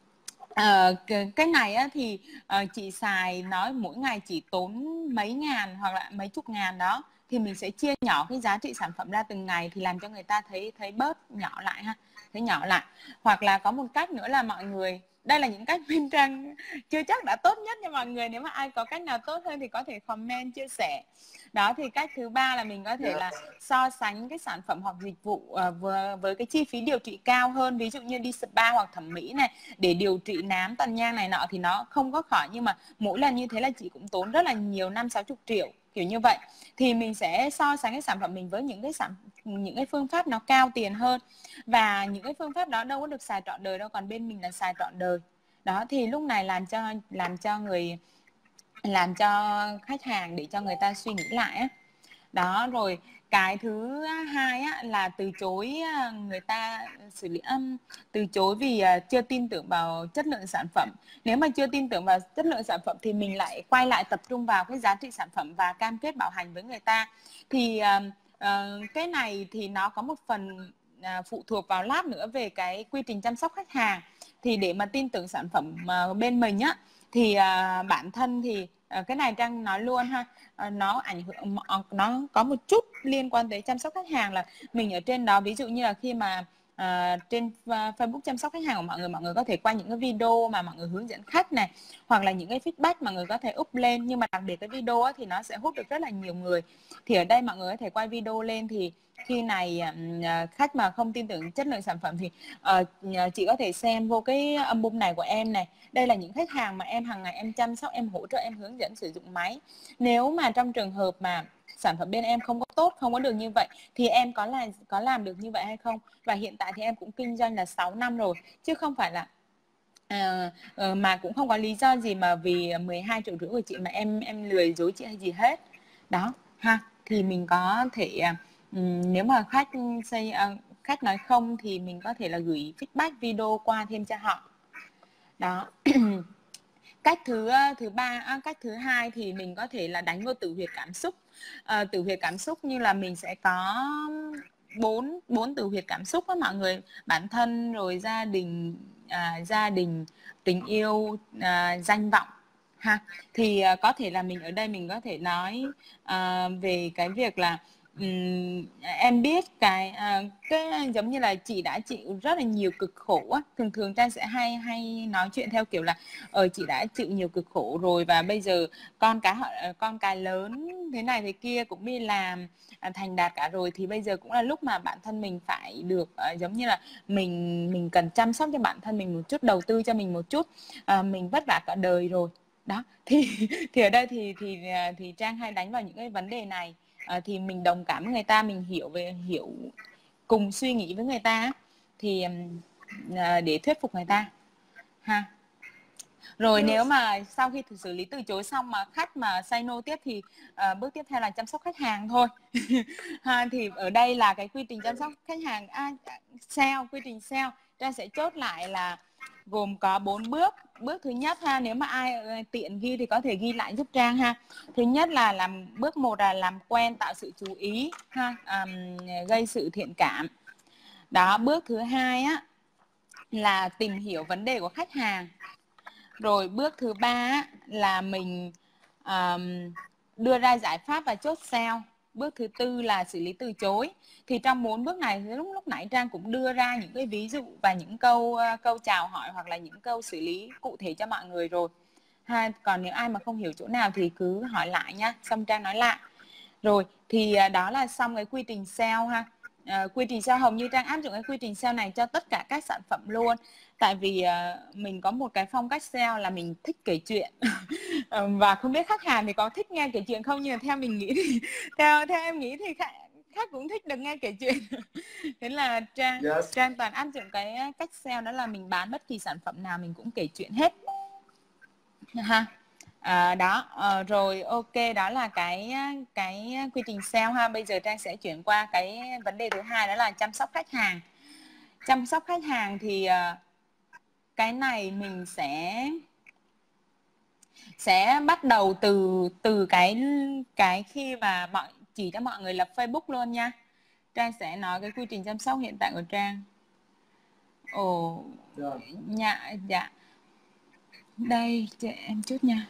uh, cái này á, thì uh, chị xài nói mỗi ngày chỉ tốn mấy ngàn hoặc là mấy chục ngàn đó, thì mình sẽ chia nhỏ cái giá trị sản phẩm ra từng ngày thì làm cho người ta thấy thấy bớt nhỏ lại ha, thấy nhỏ lại. Hoặc là có một cách nữa là mọi người, đây là những cách bên Trang chưa chắc đã tốt nhất cho mọi người, nếu mà ai có cách nào tốt hơn thì có thể comment chia sẻ. Đó, thì cách thứ ba là mình có thể là so sánh cái sản phẩm hoặc dịch vụ uh, với, với cái chi phí điều trị cao hơn, ví dụ như đi spa hoặc thẩm mỹ này để điều trị nám tàn nhang này nọ thì nó không có khỏi, nhưng mà mỗi lần như thế là chị cũng tốn rất là nhiều, năm sáu chục triệu kiểu như vậy. Thì mình sẽ so sánh cái sản phẩm mình với những cái sản những cái phương pháp nó cao tiền hơn, và những cái phương pháp đó đâu có được xài trọn đời đâu, còn bên mình là xài trọn đời. Đó, thì lúc này làm cho làm cho người làm cho khách hàng để cho người ta suy nghĩ lại á. Đó, rồi cái thứ hai á, là từ chối người ta xử lý âm từ chối vì chưa tin tưởng vào chất lượng sản phẩm. Nếu mà chưa tin tưởng vào chất lượng sản phẩm thì mình lại quay lại tập trung vào cái giá trị sản phẩm và cam kết bảo hành với người ta. Thì uh, cái này thì nó có một phần uh, phụ thuộc vào lát nữa về cái quy trình chăm sóc khách hàng. Thì để mà tin tưởng sản phẩm uh, bên mình á, thì uh, bản thân thì uh, cái này Trang nói luôn ha, uh, nó ảnh hưởng, uh, nó có một chút liên quan tới chăm sóc khách hàng, là mình ở trên đó, ví dụ như là khi mà uh, trên uh, Facebook chăm sóc khách hàng của mọi người, mọi người có thể quay những cái video mà mọi người hướng dẫn khách này, hoặc là những cái feedback mà người có thể up lên, nhưng mà đặc biệt cái video á, thì nó sẽ hút được rất là nhiều người. Thì ở đây mọi người có thể quay video lên, thì khi này uh, khách mà không tin tưởng chất lượng sản phẩm thì uh, chị có thể xem vô cái album này của em này. Đây là những khách hàng mà em hàng ngày em chăm sóc, em hỗ trợ, em hướng dẫn sử dụng máy. Nếu mà trong trường hợp mà sản phẩm bên em không có tốt, không có được như vậy, thì em có là có làm được như vậy hay không? Và hiện tại thì em cũng kinh doanh là sáu năm rồi, chứ không phải là À, mà cũng không có lý do gì mà vì mười hai triệu rưỡi của chị mà em em lười dối chị hay gì hết. Đó ha, thì mình có thể um, nếu mà khách say uh, khách nói không thì mình có thể là gửi feedback video qua thêm cho họ. Đó. Cách thứ thứ ba, cách thứ hai thì mình có thể là đánh vô tử huyệt cảm xúc. À, tử huyệt cảm xúc như là mình sẽ có bốn bốn tử huyệt cảm xúc á mọi người: bản thân, rồi gia đình, à, gia đình, tình yêu, à, danh vọng ha. Thì à, có thể là mình ở đây mình có thể nói à, về cái việc là um, em biết cái à, cái giống như là chị đã chịu rất là nhiều cực khổ á. Thường thường Trang sẽ hay hay nói chuyện theo kiểu là ờ chị đã chịu nhiều cực khổ rồi, và bây giờ con cái họ con cái lớn thế này thế kia cũng đi làm à, thành đạt cả rồi, thì bây giờ cũng là lúc mà bản thân mình phải được à, giống như là mình mình cần chăm sóc cho bản thân mình một chút, đầu tư cho mình một chút, à, mình vất vả cả đời rồi. Đó, thì thì ở đây thì thì thì Trang hay đánh vào những cái vấn đề này. À, thì mình đồng cảm với người ta, mình hiểu về hiểu cùng suy nghĩ với người ta, thì à, để thuyết phục người ta ha. Rồi nếu mà sau khi xử lý từ chối xong mà khách mà say no tiếp thì uh, bước tiếp theo là chăm sóc khách hàng thôi. Ha, thì ở đây là cái quy trình chăm sóc khách hàng, à, sale, quy trình sale Trang sẽ chốt lại là gồm có bốn bước. Bước thứ nhất ha, nếu mà ai tiện ghi thì có thể ghi lại giúp Trang ha. Thứ nhất là làm bước một là làm quen, tạo sự chú ý ha, um, gây sự thiện cảm. Đó, bước thứ hai á là tìm hiểu vấn đề của khách hàng. Rồi bước thứ ba á, là mình um, đưa ra giải pháp và chốt sale. Bước thứ tư là xử lý từ chối. Thì trong bốn bước này lúc lúc nãy Trang cũng đưa ra những cái ví dụ và những câu uh, câu chào hỏi hoặc là những câu xử lý cụ thể cho mọi người rồi ha. Còn nếu ai mà không hiểu chỗ nào thì cứ hỏi lại nha, xong Trang nói lại. Rồi thì uh, đó là xong cái quy trình sale ha. Uh, quy trình sale hầu như Trang áp dụng cái quy trình sale này cho tất cả các sản phẩm luôn. Tại vì uh, mình có một cái phong cách sale là mình thích kể chuyện. Và không biết khách hàng thì có thích nghe kể chuyện không, nhưng mà theo mình nghĩ thì theo theo em nghĩ thì khách, khách cũng thích được nghe kể chuyện. Thế là Trang Yes. Trang toàn áp dụng cái cách sale đó là mình bán bất kỳ sản phẩm nào mình cũng kể chuyện hết ha. À, đó à, rồi ok, đó là cái cái quy trình sale ha. Bây giờ Trang sẽ chuyển qua cái vấn đề thứ hai, đó là chăm sóc khách hàng. Chăm sóc khách hàng thì uh, cái này mình sẽ sẽ bắt đầu từ từ cái cái khi mà mọi chỉ cho mọi người lập Facebook luôn nha. Trang sẽ nói cái quy trình chăm sóc hiện tại của Trang. Ồ, Yeah. dạ dạ. Đây cho em chút nha.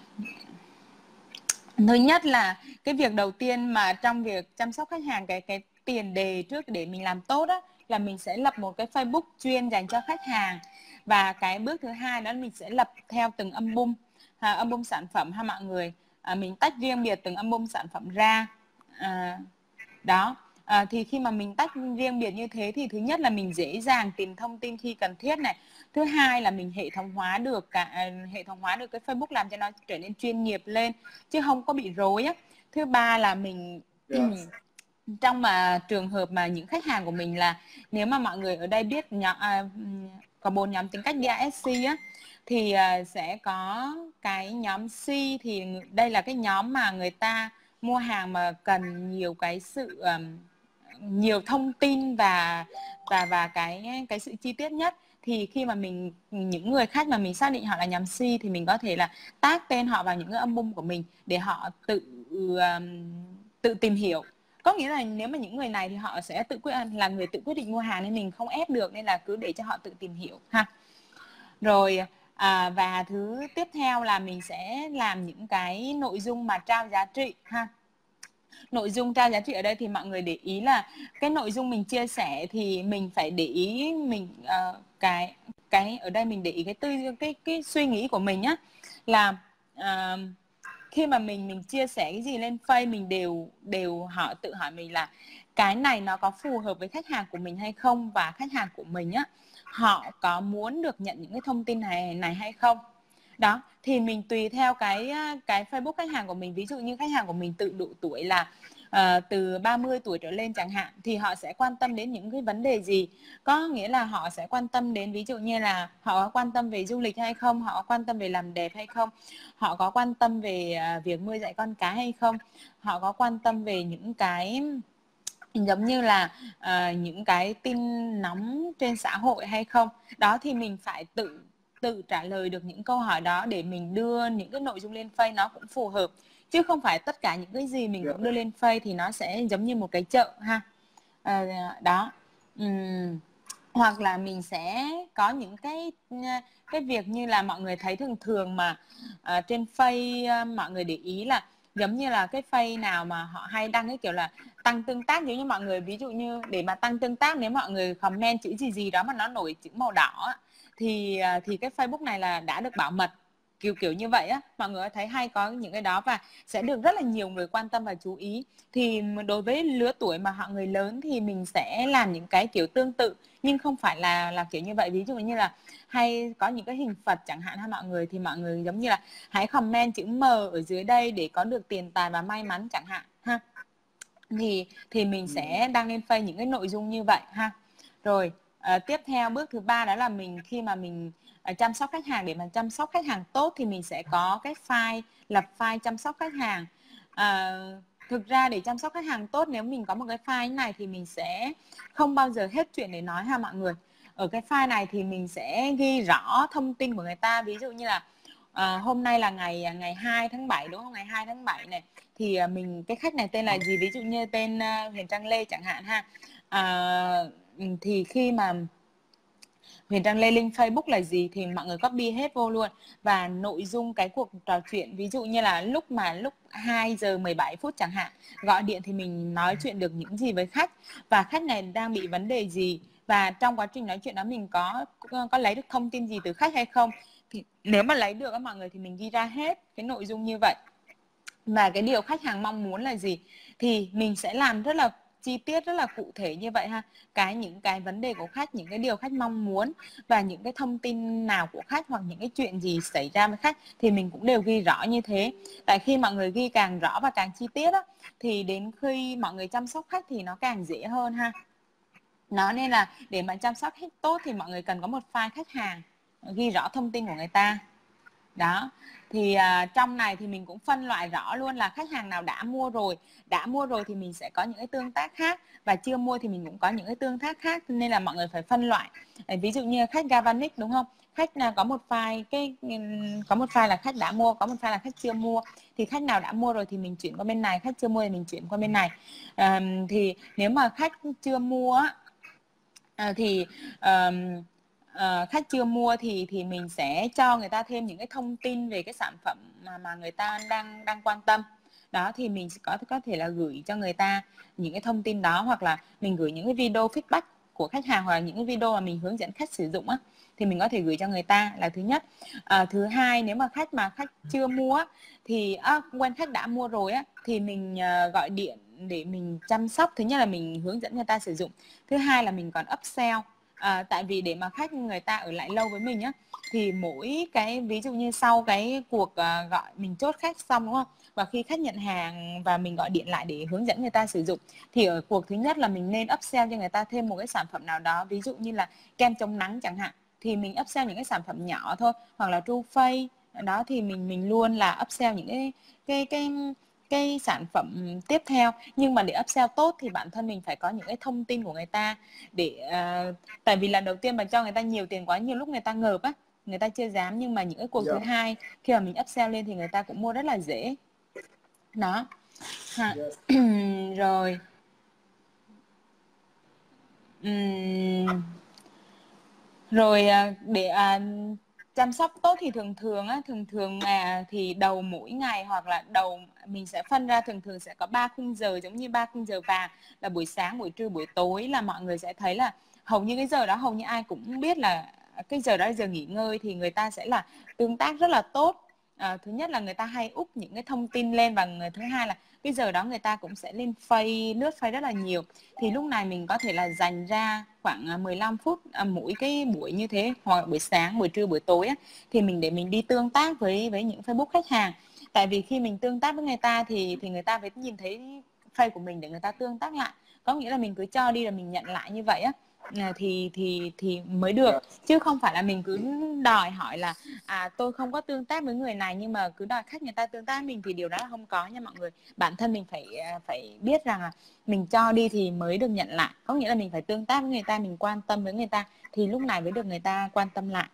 Thứ nhất là cái việc đầu tiên mà trong việc chăm sóc khách hàng, cái cái tiền đề trước để mình làm tốt đó là mình sẽ lập một cái Facebook chuyên dành cho khách hàng. Và cái bước thứ hai đó là mình sẽ lập theo từng album, à, album sản phẩm ha mọi người. À, mình tách riêng biệt từng album sản phẩm ra. À, đó. À, thì khi mà mình tách riêng biệt như thế thì thứ nhất là mình dễ dàng tìm thông tin khi cần thiết này. Thứ hai là mình hệ thống hóa được cả hệ thống hóa được cái Facebook, làm cho nó trở nên chuyên nghiệp lên chứ không có bị rối á. Thứ ba là mình Yes. trong mà trường hợp mà những khách hàng của mình là nếu mà mọi người ở đây biết nhóm, à, có bốn nhóm tính cách đê i ét xê á, thì à, sẽ có cái nhóm C, thì đây là cái nhóm mà người ta mua hàng mà cần nhiều cái sự um, nhiều thông tin và và và cái cái sự chi tiết nhất. Thì khi mà mình những người khách mà mình xác định họ là nhóm C thì mình có thể là tag tên họ vào những cái album của mình để họ tự um, tự tìm hiểu. Có nghĩa là nếu mà những người này thì họ sẽ tự quyết là người tự quyết định mua hàng nên mình không ép được, nên là cứ để cho họ tự tìm hiểu ha. Rồi à, và thứ tiếp theo là mình sẽ làm những cái nội dung mà trao giá trị ha. Nội dung trao giá trị ở đây thì mọi người để ý là cái nội dung mình chia sẻ thì mình phải để ý mình uh, cái cái ở đây mình để ý cái tư cái cái suy nghĩ của mình á, là uh, khi mà mình mình chia sẻ cái gì lên Face mình đều đều họ tự hỏi mình là cái này nó có phù hợp với khách hàng của mình hay không, và khách hàng của mình á họ có muốn được nhận những cái thông tin này này hay không. Đó, thì mình tùy theo cái cái Facebook khách hàng của mình. Ví dụ như khách hàng của mình tự độ tuổi là uh, từ ba mươi tuổi trở lên chẳng hạn, thì họ sẽ quan tâm đến những cái vấn đề gì. Có nghĩa là họ sẽ quan tâm đến ví dụ như là họ có quan tâm về du lịch hay không, họ có quan tâm về làm đẹp hay không, họ có quan tâm về uh, việc nuôi dạy con cái hay không, họ có quan tâm về những cái giống như là uh, những cái tin nóng trên xã hội hay không. Đó, thì mình phải tự tự trả lời được những câu hỏi đó để mình đưa những cái nội dung lên Face nó cũng phù hợp, chứ không phải tất cả những cái gì mình cũng đưa lên Face thì nó sẽ giống như một cái chợ ha. À, đó. Uhm. Hoặc là mình sẽ có những cái cái việc như là mọi người thấy thường thường mà uh, trên Face uh, mọi người để ý là giống như là cái Face nào mà họ hay đăng cái kiểu là tăng tương tác, nếu như mọi người ví dụ như để mà tăng tương tác, nếu mọi người comment chữ gì gì đó mà nó nổi chữ màu đỏ thì thì cái Facebook này là đã được bảo mật, kiểu kiểu như vậy á. Mọi người thấy hay có những cái đó và sẽ được rất là nhiều người quan tâm và chú ý. Thì đối với lứa tuổi mà họ người lớn thì mình sẽ làm những cái kiểu tương tự nhưng không phải là là kiểu như vậy. Ví dụ như là hay có những cái hình Phật chẳng hạn ha mọi người, thì mọi người giống như là hãy comment chữ M ở dưới đây để có được tiền tài và may mắn chẳng hạn ha. Thì thì mình sẽ đăng lên Face những cái nội dung như vậy ha. Rồi à, tiếp theo bước thứ ba đó là mình khi mà mình à, chăm sóc khách hàng, để mà chăm sóc khách hàng tốt thì mình sẽ có cái file lập file chăm sóc khách hàng. À, thực ra để chăm sóc khách hàng tốt, nếu mình có một cái file này thì mình sẽ không bao giờ hết chuyện để nói ha mọi người. ở cái file này thì mình sẽ ghi rõ thông tin của người ta. Ví dụ như là à, hôm nay là ngày ngày hai tháng bảy đúng không? Ngày hai tháng bảy này thì à, mình cái khách này tên là gì? Ví dụ như tên uh, Huyền Trang Lê chẳng hạn ha. À, thì khi mà Huyền Trang Lê link Facebook là gì thì mọi người copy hết vô luôn. Và nội dung cái cuộc trò chuyện, ví dụ như là lúc mà lúc hai giờ mười bảy phút chẳng hạn, gọi điện thì mình nói chuyện được những gì với khách, và khách này đang bị vấn đề gì, và trong quá trình nói chuyện đó mình có có lấy được thông tin gì từ khách hay không. Thì nếu mà lấy được các mọi người thì mình ghi ra hết cái nội dung như vậy. Và cái điều khách hàng mong muốn là gì thì mình sẽ làm rất là chi tiết, rất là cụ thể như vậy ha. Cái những cái vấn đề của khách, những cái điều khách mong muốn và những cái thông tin nào của khách hoặc những cái chuyện gì xảy ra với khách thì mình cũng đều ghi rõ như thế. Tại khi mọi người ghi càng rõ và càng chi tiết á, thì đến khi mọi người chăm sóc khách thì nó càng dễ hơn ha. Nó nên là để mà chăm sóc khách tốt thì mọi người cần có một file khách hàng ghi rõ thông tin của người ta. Đó, thì à, trong này thì mình cũng phân loại rõ luôn là khách hàng nào đã mua rồi. Đã mua rồi thì mình sẽ có những cái tương tác khác, và chưa mua thì mình cũng có những cái tương tác khác. Nên là mọi người phải phân loại. Ví dụ như khách Galvanic đúng không? Khách nào có một file cái có một file là khách đã mua, có một file là khách chưa mua. Thì khách nào đã mua rồi thì mình chuyển qua bên này, khách chưa mua thì mình chuyển qua bên này. À, thì nếu mà khách chưa mua à, thì um, uh, khách chưa mua thì thì mình sẽ cho người ta thêm những cái thông tin về cái sản phẩm mà mà người ta đang đang quan tâm. Đó, thì mình có có thể là gửi cho người ta những cái thông tin đó, hoặc là mình gửi những cái video feedback của khách hàng, hoặc là những cái video mà mình hướng dẫn khách sử dụng á, thì mình có thể gửi cho người ta là thứ nhất. À, thứ hai, nếu mà khách mà khách chưa mua thì à, quen khách đã mua rồi á thì mình uh, gọi điện để mình chăm sóc. Thứ nhất là mình hướng dẫn người ta sử dụng, thứ hai là mình còn upsell. À, tại vì để mà khách người ta ở lại lâu với mình á thì mỗi cái ví dụ như sau cái cuộc uh, gọi mình chốt khách xong đúng không, và khi khách nhận hàng và mình gọi điện lại để hướng dẫn người ta sử dụng, thì ở cuộc thứ nhất là mình nên upsell cho người ta thêm một cái sản phẩm nào đó, ví dụ như là kem chống nắng chẳng hạn, thì mình upsell những cái sản phẩm nhỏ thôi, hoặc là True Face đó, thì mình mình luôn là upsell những cái cái cái cái sản phẩm tiếp theo. Nhưng mà để upsell tốt thì bản thân mình phải có những cái thông tin của người ta để uh, tại vì lần đầu tiên mà cho người ta nhiều tiền quá, nhiều lúc người ta ngợp á, người ta chưa dám. Nhưng mà những cái cuộc yeah. thứ hai khi mà mình upsell lên thì người ta cũng mua rất là dễ đó ha. Yes. Rồi uhm. rồi để uh, chăm sóc tốt thì thường thường á, thường thường mà thì đầu mỗi ngày, hoặc là đầu mình sẽ phân ra, thường thường sẽ có ba khung giờ, giống như ba khung giờ vàng là buổi sáng, buổi trưa, buổi tối, là mọi người sẽ thấy là hầu như cái giờ đó hầu như ai cũng biết là cái giờ đó là giờ nghỉ ngơi, thì người ta sẽ là tương tác rất là tốt. À, thứ nhất là người ta hay úp những cái thông tin lên, và người thứ hai là cái giờ đó người ta cũng sẽ lên Face, lướt Face rất là nhiều. Thì lúc này mình có thể là dành ra khoảng mười lăm phút à, mỗi cái buổi như thế, hoặc buổi sáng, buổi trưa, buổi tối á, thì mình để mình đi tương tác với với những Facebook khách hàng. Tại vì khi mình tương tác với người ta thì thì người ta phải nhìn thấy Face của mình để người ta tương tác lại. Có nghĩa là mình cứ cho đi rồi mình nhận lại như vậy á, thì thì thì mới được, chứ không phải là mình cứ đòi hỏi là à tôi không có tương tác với người này nhưng mà cứ đòi khách người ta tương tác với mình, thì điều đó là không có nha mọi người. Bản thân mình phải phải biết rằng là mình cho đi thì mới được nhận lại, có nghĩa là mình phải tương tác với người ta, mình quan tâm với người ta thì lúc này mới được người ta quan tâm lại.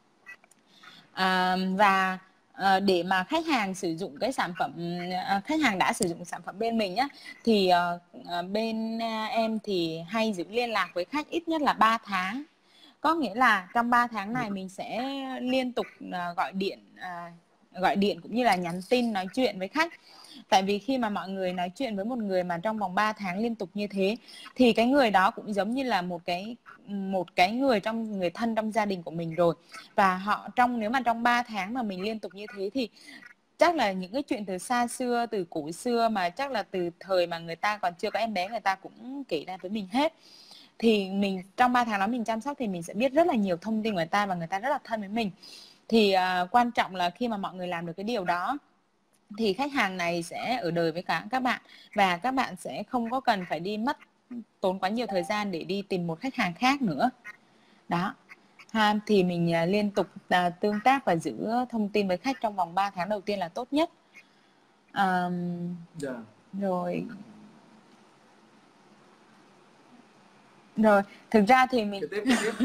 À, và à, để mà khách hàng sử dụng cái sản phẩm, à, khách hàng đã sử dụng sản phẩm bên mình nhá, thì à, bên à, em thì hay giữ liên lạc với khách ít nhất là ba tháng. Có nghĩa là trong ba tháng này mình sẽ liên tục à, gọi điện à, gọi điện cũng như là nhắn tin nói chuyện với khách. Tại vì khi mà mọi người nói chuyện với một người mà trong vòng ba tháng liên tục như thế, thì cái người đó cũng giống như là một cái một cái người trong người thân trong gia đình của mình rồi. Và họ trong nếu mà trong ba tháng mà mình liên tục như thế thì chắc là những cái chuyện từ xa xưa, từ cổ xưa, mà chắc là từ thời mà người ta còn chưa có em bé, người ta cũng kể ra với mình hết. Thì mình trong ba tháng đó mình chăm sóc thì mình sẽ biết rất là nhiều thông tin của người ta, và người ta rất là thân với mình. Thì uh, quan trọng là khi mà mọi người làm được cái điều đó thì khách hàng này sẽ ở đời với cả các bạn, và các bạn sẽ không có cần phải đi mất tốn quá nhiều thời gian để đi tìm một khách hàng khác nữa. Đó ha, thì mình uh, liên tục uh, tương tác và giữ thông tin với khách trong vòng ba tháng đầu tiên là tốt nhất. Um, yeah. Rồi Rồi, thực ra thì mình Kể tiếp, kể tiếp.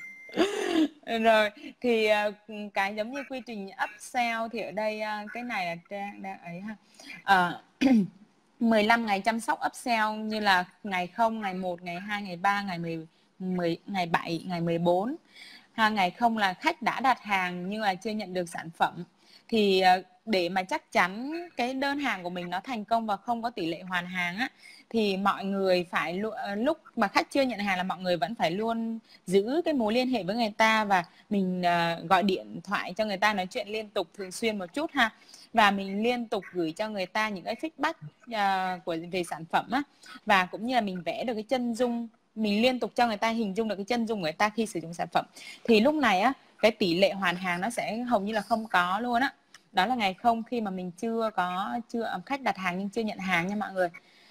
rồi thì uh, cái giống như quy trình upsell thì ở đây uh, cái này là đang, đang ấy ha. Uh, mười lăm ngày chăm sóc upsell như là ngày không, ngày một, ngày hai, ngày ba, ngày mười, mười, ngày bảy, ngày mười bốn. Ha, ngày không là khách đã đặt hàng nhưng mà chưa nhận được sản phẩm. Thì uh, để mà chắc chắn cái đơn hàng của mình nó thành công và không có tỷ lệ hoàn hàng á, thì mọi người phải lúc mà khách chưa nhận hàng là mọi người vẫn phải luôn giữ cái mối liên hệ với người ta, và mình uh, gọi điện thoại cho người ta, nói chuyện liên tục thường xuyên một chút ha, và mình liên tục gửi cho người ta những cái feedback uh, của về sản phẩm á, và cũng như là mình vẽ được cái chân dung, mình liên tục cho người ta hình dung được cái chân dung của người ta khi sử dụng sản phẩm, thì lúc này á cái tỷ lệ hoàn hàng nó sẽ hầu như là không có luôn á. Đó là ngày không, khi mà mình chưa có chưa khách đặt hàng nhưng chưa nhận hàng nha mọi người.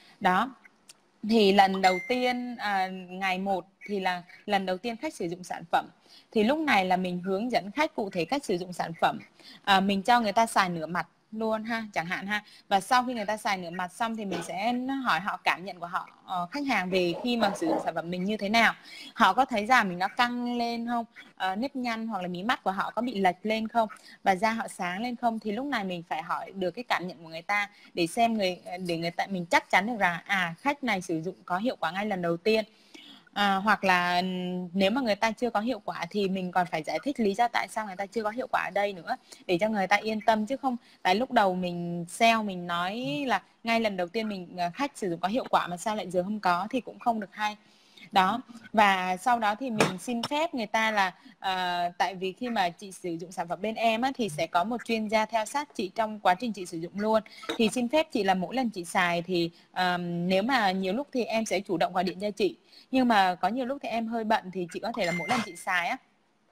Đó thì lần đầu tiên à, ngày một thì là lần đầu tiên khách sử dụng sản phẩm, thì lúc này là mình hướng dẫn khách cụ thể cách sử dụng sản phẩm. À, mình cho người ta xài nửa mặt luôn ha, chẳng hạn ha, và sau khi người ta xài nửa mặt xong thì mình sẽ hỏi họ cảm nhận của họ, uh, khách hàng về khi mà sử dụng sản phẩm mình như thế nào, họ có thấy da mình nó căng lên không, uh, nếp nhăn hoặc là mí mắt của họ có bị lệch lên không, và da họ sáng lên không. Thì lúc này mình phải hỏi được cái cảm nhận của người ta để xem người để người ta mình chắc chắn được rằng à khách này sử dụng có hiệu quả ngay lần đầu tiên. À, hoặc là nếu mà người ta chưa có hiệu quả thì mình còn phải giải thích lý do tại sao người ta chưa có hiệu quả ở đây nữa, để cho người ta yên tâm, chứ không tại lúc đầu mình sale mình nói là ngay lần đầu tiên mình khách sử dụng có hiệu quả mà sao lại giờ không có thì cũng không được hay. Đó, và sau đó thì mình xin phép người ta là uh, tại vì khi mà chị sử dụng sản phẩm bên em á, thì sẽ có một chuyên gia theo sát chị trong quá trình chị sử dụng luôn, thì xin phép chị là mỗi lần chị xài thì um, nếu mà nhiều lúc thì em sẽ chủ động gọi điện cho chị, nhưng mà có nhiều lúc thì em hơi bận thì chị có thể là mỗi lần chị xài á,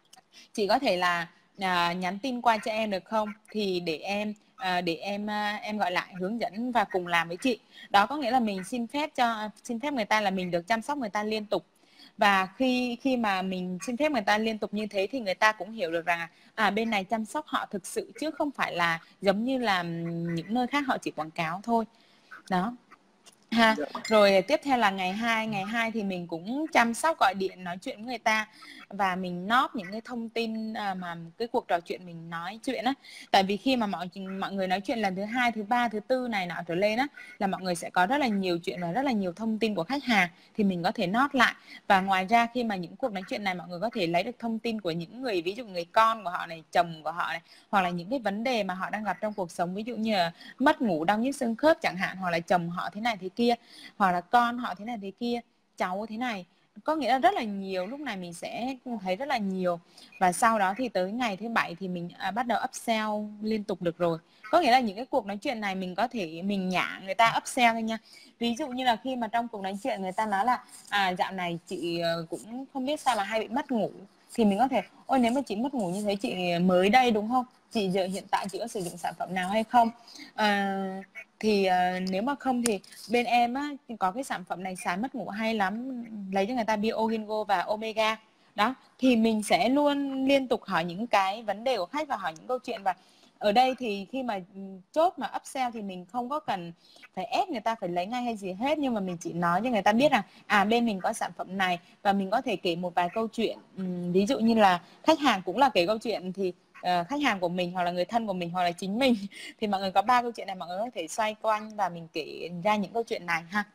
chị có thể là à, nhắn tin qua cho em được không, thì để em à, để em à, em gọi lại hướng dẫn và cùng làm với chị. Đó có nghĩa là mình xin phép cho xin phép người ta là mình được chăm sóc người ta liên tục, và khi khi mà mình xin phép người ta liên tục như thế thì người ta cũng hiểu được rằng à bên này chăm sóc họ thực sự, chứ không phải là giống như là những nơi khác họ chỉ quảng cáo thôi. Đó ha. Rồi tiếp theo là ngày hai, ngày hai thì mình cũng chăm sóc, gọi điện nói chuyện với người ta, và mình nót những cái thông tin à, mà cái cuộc trò chuyện mình nói chuyện á, tại vì khi mà mọi mọi người nói chuyện lần thứ hai, thứ ba, thứ tư này nọ trở lên á, là mọi người sẽ có rất là nhiều chuyện và rất là nhiều thông tin của khách hàng, thì mình có thể nót lại. Và ngoài ra khi mà những cuộc nói chuyện này mọi người có thể lấy được thông tin của những người, ví dụ người con của họ này, chồng của họ này, hoặc là những cái vấn đề mà họ đang gặp trong cuộc sống, ví dụ như là mất ngủ, đau nhức xương khớp chẳng hạn, hoặc là chồng họ thế này thế kia, hoặc là con họ thế này thế kia, cháu thế này, có nghĩa là rất là nhiều. Lúc này mình sẽ thấy rất là nhiều, và sau đó thì tới ngày thứ bảy thì mình à, bắt đầu upsell liên tục được rồi. Có nghĩa là những cái cuộc nói chuyện này mình có thể mình nhả người ta upsell thôi nha. Ví dụ như là khi mà trong cuộc nói chuyện người ta nói là à dạo này chị cũng không biết sao mà hay bị mất ngủ, thì mình có thể ôi nếu mà chị mất ngủ như thế chị mới đây đúng không, chị giờ hiện tại chị có sử dụng sản phẩm nào hay không, à, thì uh, nếu mà không thì bên em á có cái sản phẩm này xài mất ngủ hay lắm, lấy cho người ta Biogingo và Omega. Đó thì mình sẽ luôn liên tục hỏi những cái vấn đề của khách và hỏi những câu chuyện. Và ở đây thì khi mà chốt mà upsell thì mình không có cần phải ép người ta phải lấy ngay hay gì hết, nhưng mà mình chỉ nói cho người ta biết rằng à bên mình có sản phẩm này, và mình có thể kể một vài câu chuyện. uhm, ví dụ như là khách hàng cũng là kể câu chuyện, thì uh, khách hàng của mình hoặc là người thân của mình hoặc là chính mình thì mọi người có ba câu chuyện này, mọi người có thể xoay quanh và mình kể ra những câu chuyện này ha.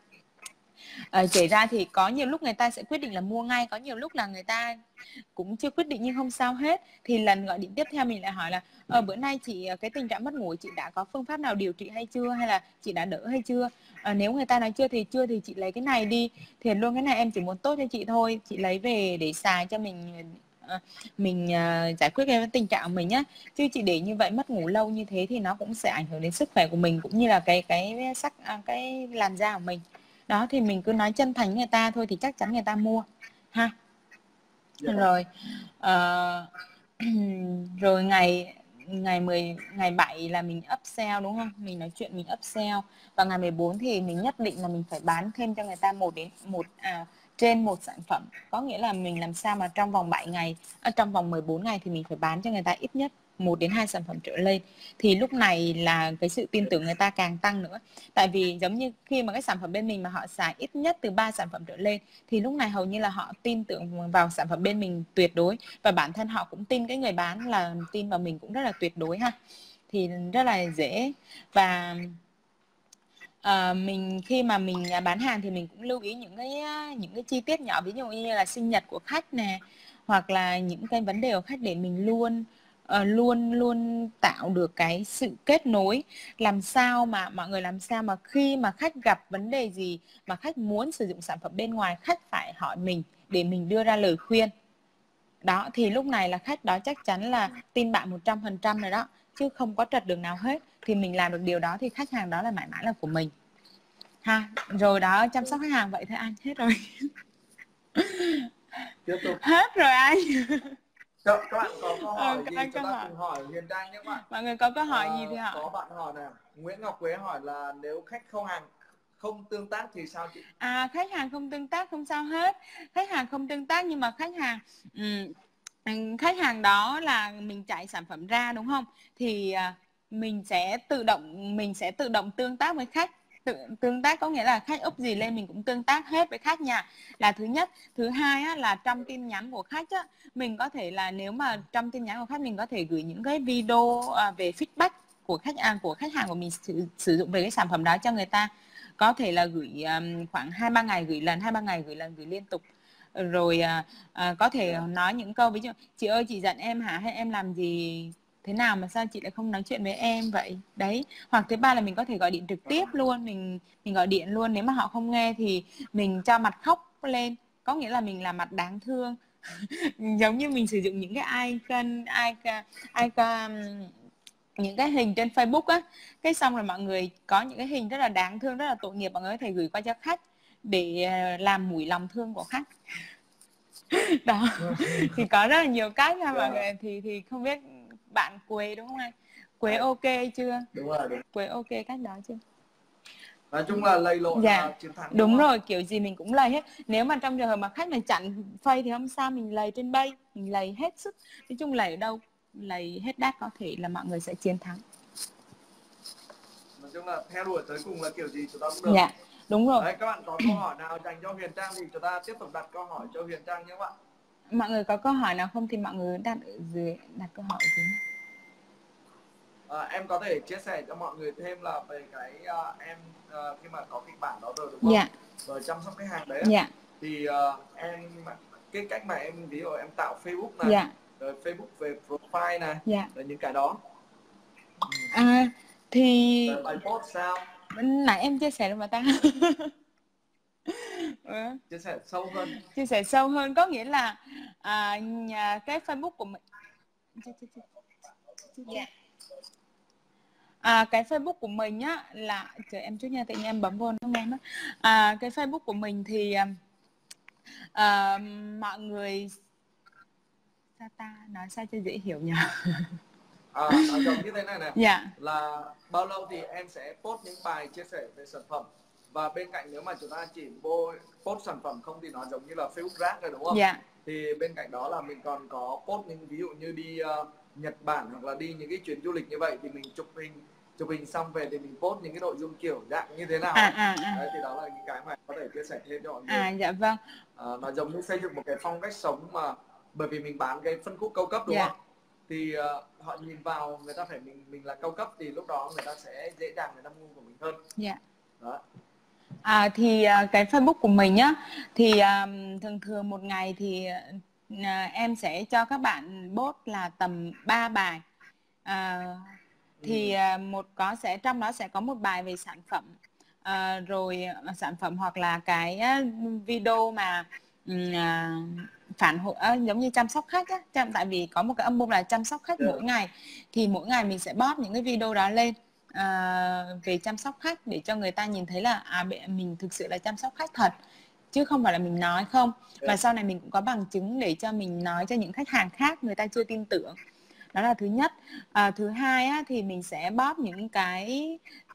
À, kể ra thì có nhiều lúc người ta sẽ quyết định là mua ngay, có nhiều lúc là người ta cũng chưa quyết định nhưng không sao hết, thì lần gọi điện tiếp theo mình lại hỏi là ờ, bữa nay chị cái tình trạng mất ngủ chị đã có phương pháp nào điều trị hay chưa, hay là chị đã đỡ hay chưa. À, nếu người ta nói chưa thì chưa thì chị lấy cái này đi, thì luôn cái này em chỉ muốn tốt cho chị thôi, chị lấy về để xài cho mình, mình uh, giải quyết cái tình trạng của mình nhá, chứ chị để như vậy mất ngủ lâu như thế thì nó cũng sẽ ảnh hưởng đến sức khỏe của mình cũng như là cái cái sắc cái làn da của mình. Đó thì mình cứ nói chân thành người ta thôi thì chắc chắn người ta mua ha. Rồi uh, rồi ngày ngày mười ngày bảy là mình upsell đúng không, mình nói chuyện mình upsell, và ngày mười bốn thì mình nhất định là mình phải bán thêm cho người ta một đến một à, trên một sản phẩm, có nghĩa là mình làm sao mà trong vòng bảy ngày à, trong vòng mười bốn ngày thì mình phải bán cho người ta ít nhất một đến hai sản phẩm trở lên, thì lúc này là cái sự tin tưởng người ta càng tăng nữa. Tại vì giống như khi mà cái sản phẩm bên mình mà họ xài ít nhất từ ba sản phẩm trở lên thì lúc này hầu như là họ tin tưởng vào sản phẩm bên mình tuyệt đối, và bản thân họ cũng tin cái người bán là tin vào mình cũng rất là tuyệt đối ha. Thì rất là dễ. Và À, mình khi mà mình bán hàng thì mình cũng lưu ý những cái những cái chi tiết nhỏ, ví dụ như là sinh nhật của khách nè, hoặc là những cái vấn đề của khách, để mình luôn uh, luôn luôn tạo được cái sự kết nối, làm sao mà mọi người làm sao mà khi mà khách gặp vấn đề gì mà khách muốn sử dụng sản phẩm bên ngoài, khách phải hỏi mình để mình đưa ra lời khuyên. Đó, thì lúc này là khách đó chắc chắn là tin bạn một trăm phần trăm rồi đó, chứ không có trật đường nào hết. Thì mình làm được điều đó thì khách hàng đó là mãi mãi là của mình ha. Rồi đó, chăm sóc khách hàng vậy thôi anh, hết rồi. Tiếp tục. Hết rồi anh. Các, các bạn có câu hỏi ờ, gì anh chúng ta hỏi. cùng hỏi Huyền Trang nhé các bạn. Mọi người có câu hỏi à, gì thì hỏi. Có bạn hỏi này, Nguyễn Ngọc Quế hỏi là nếu khách không hàng không tương tác thì sao chị? À, khách hàng không tương tác không sao hết. Khách hàng không tương tác nhưng mà khách hàng um, khách hàng đó là mình chạy sản phẩm ra đúng không, thì uh, mình sẽ tự động mình sẽ tự động tương tác với khách. Tự, tương tác có nghĩa là khách up gì lên mình cũng tương tác hết với khách nha, là thứ nhất. Thứ hai á, là trong tin nhắn của khách á, mình có thể là nếu mà trong tin nhắn của khách mình có thể gửi những cái video à, về feedback của khách à, của khách hàng của mình sử, sử dụng về cái sản phẩm đó cho người ta. Có thể là gửi um, khoảng hai ba ngày gửi lần, hai ba ngày gửi lần, gửi liên tục. Rồi à, à, có thể yeah. nói những câu ví dụ chị ơi chị giận em hả, hay em làm gì thế nào mà sao chị lại không nói chuyện với em vậy đấy. Hoặc thứ ba là mình có thể gọi điện trực tiếp luôn, mình mình gọi điện luôn, nếu mà họ không nghe thì mình cho mặt khóc lên, có nghĩa là mình làm mặt đáng thương. Giống như mình sử dụng những cái icon icon icon những cái hình trên Facebook á, cái xong rồi mọi người có những cái hình rất là đáng thương, rất là tội nghiệp, mọi người có thể gửi qua cho khách để làm mũi lòng thương của khách. Đó. Thì có rất là nhiều cách nha mọi người. Thì thì không biết bạn Quế đúng không anh? Quế ok chưa? Đúng rồi, đúng. Quế ok cách đó chưa? Nói chung là lầy lội dạ. chiến thắng. Đúng, đúng rồi, kiểu gì mình cũng lầy hết. Nếu mà trong trường hợp mà khách này chặn Face thì không sao, mình lầy trên bay, mình lầy hết sức. Nói chung lầy ở đâu, lầy hết đát có thể là mọi người sẽ chiến thắng. Nói chung là theo đuổi tới cùng là kiểu gì chúng ta cũng được. Dạ, đúng rồi. Đấy, các bạn có câu hỏi nào dành cho Huyền Trang thì chúng ta tiếp tục đặt câu hỏi cho Huyền Trang nhé các bạn. Mọi người có câu hỏi nào không thì mọi người đặt ở dưới, đặt câu hỏi dưới. À, em có thể chia sẻ cho mọi người thêm là về cái uh, em uh, khi mà có kịch bản đó rồi đúng không? Dạ. Rồi chăm sóc khách hàng đấy. Dạ. Thì uh, em cái cách mà em ví dụ em tạo Facebook này, dạ. rồi Facebook về profile này, dạ. rồi những cái đó. À thì rồi bài post sao? Nãy em chia sẻ rồi mà ta. ừ. Chia sẻ sâu hơn. Chia sẻ sâu hơn có nghĩa là à, nhà, cái Facebook của mình. Yeah. À, cái Facebook của mình á là chờ em chút nha, tự nhiên em bấm vô nó nghe mất. À, cái Facebook của mình thì à, mọi người sao ta nói sao cho dễ hiểu nhỉ? À, à, giống như thế này này. Yeah. Là bao lâu thì em sẽ post những bài chia sẻ về sản phẩm, và bên cạnh nếu mà chúng ta chỉ post sản phẩm không thì nó giống như là Facebook rác rồi đúng không? Yeah. Thì bên cạnh đó là mình còn có post những ví dụ như đi uh, Nhật Bản hoặc là đi những cái chuyến du lịch như vậy thì mình chụp hình chụp hình xong về thì mình post những cái nội dung kiểu dạng như thế nào. À, à, à. Đấy, thì đó là những cái mà có thể chia sẻ thêm cho mọi người. À dạ vâng. À, nó giống như xây dựng một cái phong cách sống mà bởi vì mình bán cái phân khúc cao cấp đúng yeah. không? Thì uh, họ nhìn vào người ta phải mình mình là cao cấp thì lúc đó người ta sẽ dễ dàng người ta mua của mình hơn. Dạ. Yeah. Đó. À thì uh, cái Facebook của mình á thì uh, thường thường một ngày thì uh, em sẽ cho các bạn post là tầm ba bài. Uh, thì uh, một có sẽ trong đó sẽ có một bài về sản phẩm. Uh, rồi uh, sản phẩm hoặc là cái uh, video mà uh, phản hồi uh, giống như chăm sóc khách á, chăm, tại vì có một cái album là chăm sóc khách yeah. mỗi ngày, thì mỗi ngày mình sẽ post những cái video đó lên uh, về chăm sóc khách để cho người ta nhìn thấy là à mình thực sự là chăm sóc khách thật chứ không phải là mình nói không. yeah. Và sau này mình cũng có bằng chứng để cho mình nói cho những khách hàng khác người ta chưa tin tưởng. Đó là thứ nhất. À, thứ hai á, thì mình sẽ post những cái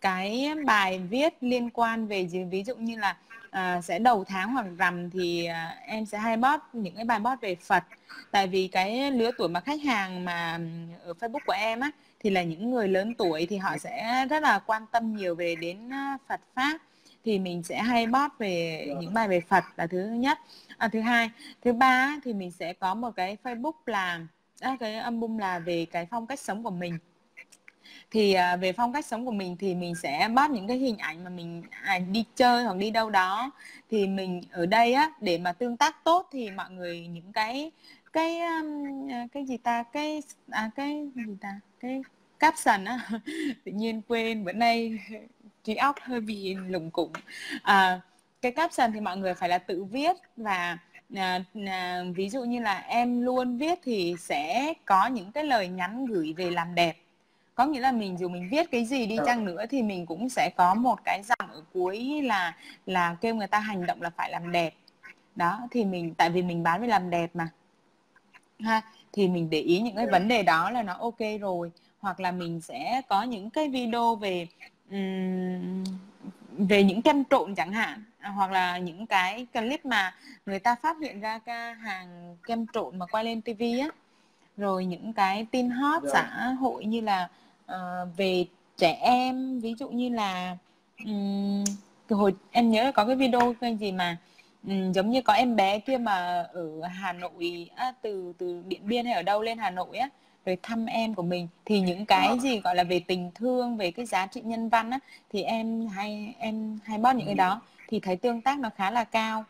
cái bài viết liên quan về gì, ví dụ như là à, sẽ đầu tháng hoặc rằm thì à, em sẽ hay post những cái bài post về Phật. Tại vì cái lứa tuổi mà khách hàng mà ở Facebook của em á thì là những người lớn tuổi, thì họ sẽ rất là quan tâm nhiều về đến Phật pháp, thì mình sẽ hay post về những bài về Phật là thứ nhất. À, thứ hai, thứ ba thì mình sẽ có một cái Facebook là à, cái album là về cái phong cách sống của mình. Thì à, về phong cách sống của mình thì mình sẽ post những cái hình ảnh mà mình à, đi chơi hoặc đi đâu đó. Thì mình ở đây á, để mà tương tác tốt thì mọi người những cái cái um, cái gì ta cái à, cái gì ta cái caption á tự nhiên quên, bữa nay trí óc hơi bị lủng củng. À, cái caption thì mọi người phải là tự viết, và à, à, ví dụ như là em luôn viết thì sẽ có những cái lời nhắn gửi về làm đẹp. Có nghĩa là mình dù mình viết cái gì đi chăng nữa thì mình cũng sẽ có một cái dòng ở cuối là là kêu người ta hành động là phải làm đẹp. Đó, thì mình tại vì mình bán về làm đẹp mà ha, thì mình để ý những cái vấn đề đó là nó ok rồi. Hoặc là mình sẽ có những cái video về um, về những kem trộn chẳng hạn, hoặc là những cái clip mà người ta phát hiện ra ca hàng kem trộn mà quay lên tivi á, rồi những cái tin hot Dạ. xã hội như là uh, về trẻ em, ví dụ như là um, hồi em nhớ có cái video cái gì mà um, giống như có em bé kia mà ở Hà Nội à, từ từ Điện Biên hay ở đâu lên Hà Nội á, rồi thăm em của mình, thì những cái gì gọi là về tình thương, về cái giá trị nhân văn á, thì em hay em hay post những cái đó, thì thấy tương tác nó khá là cao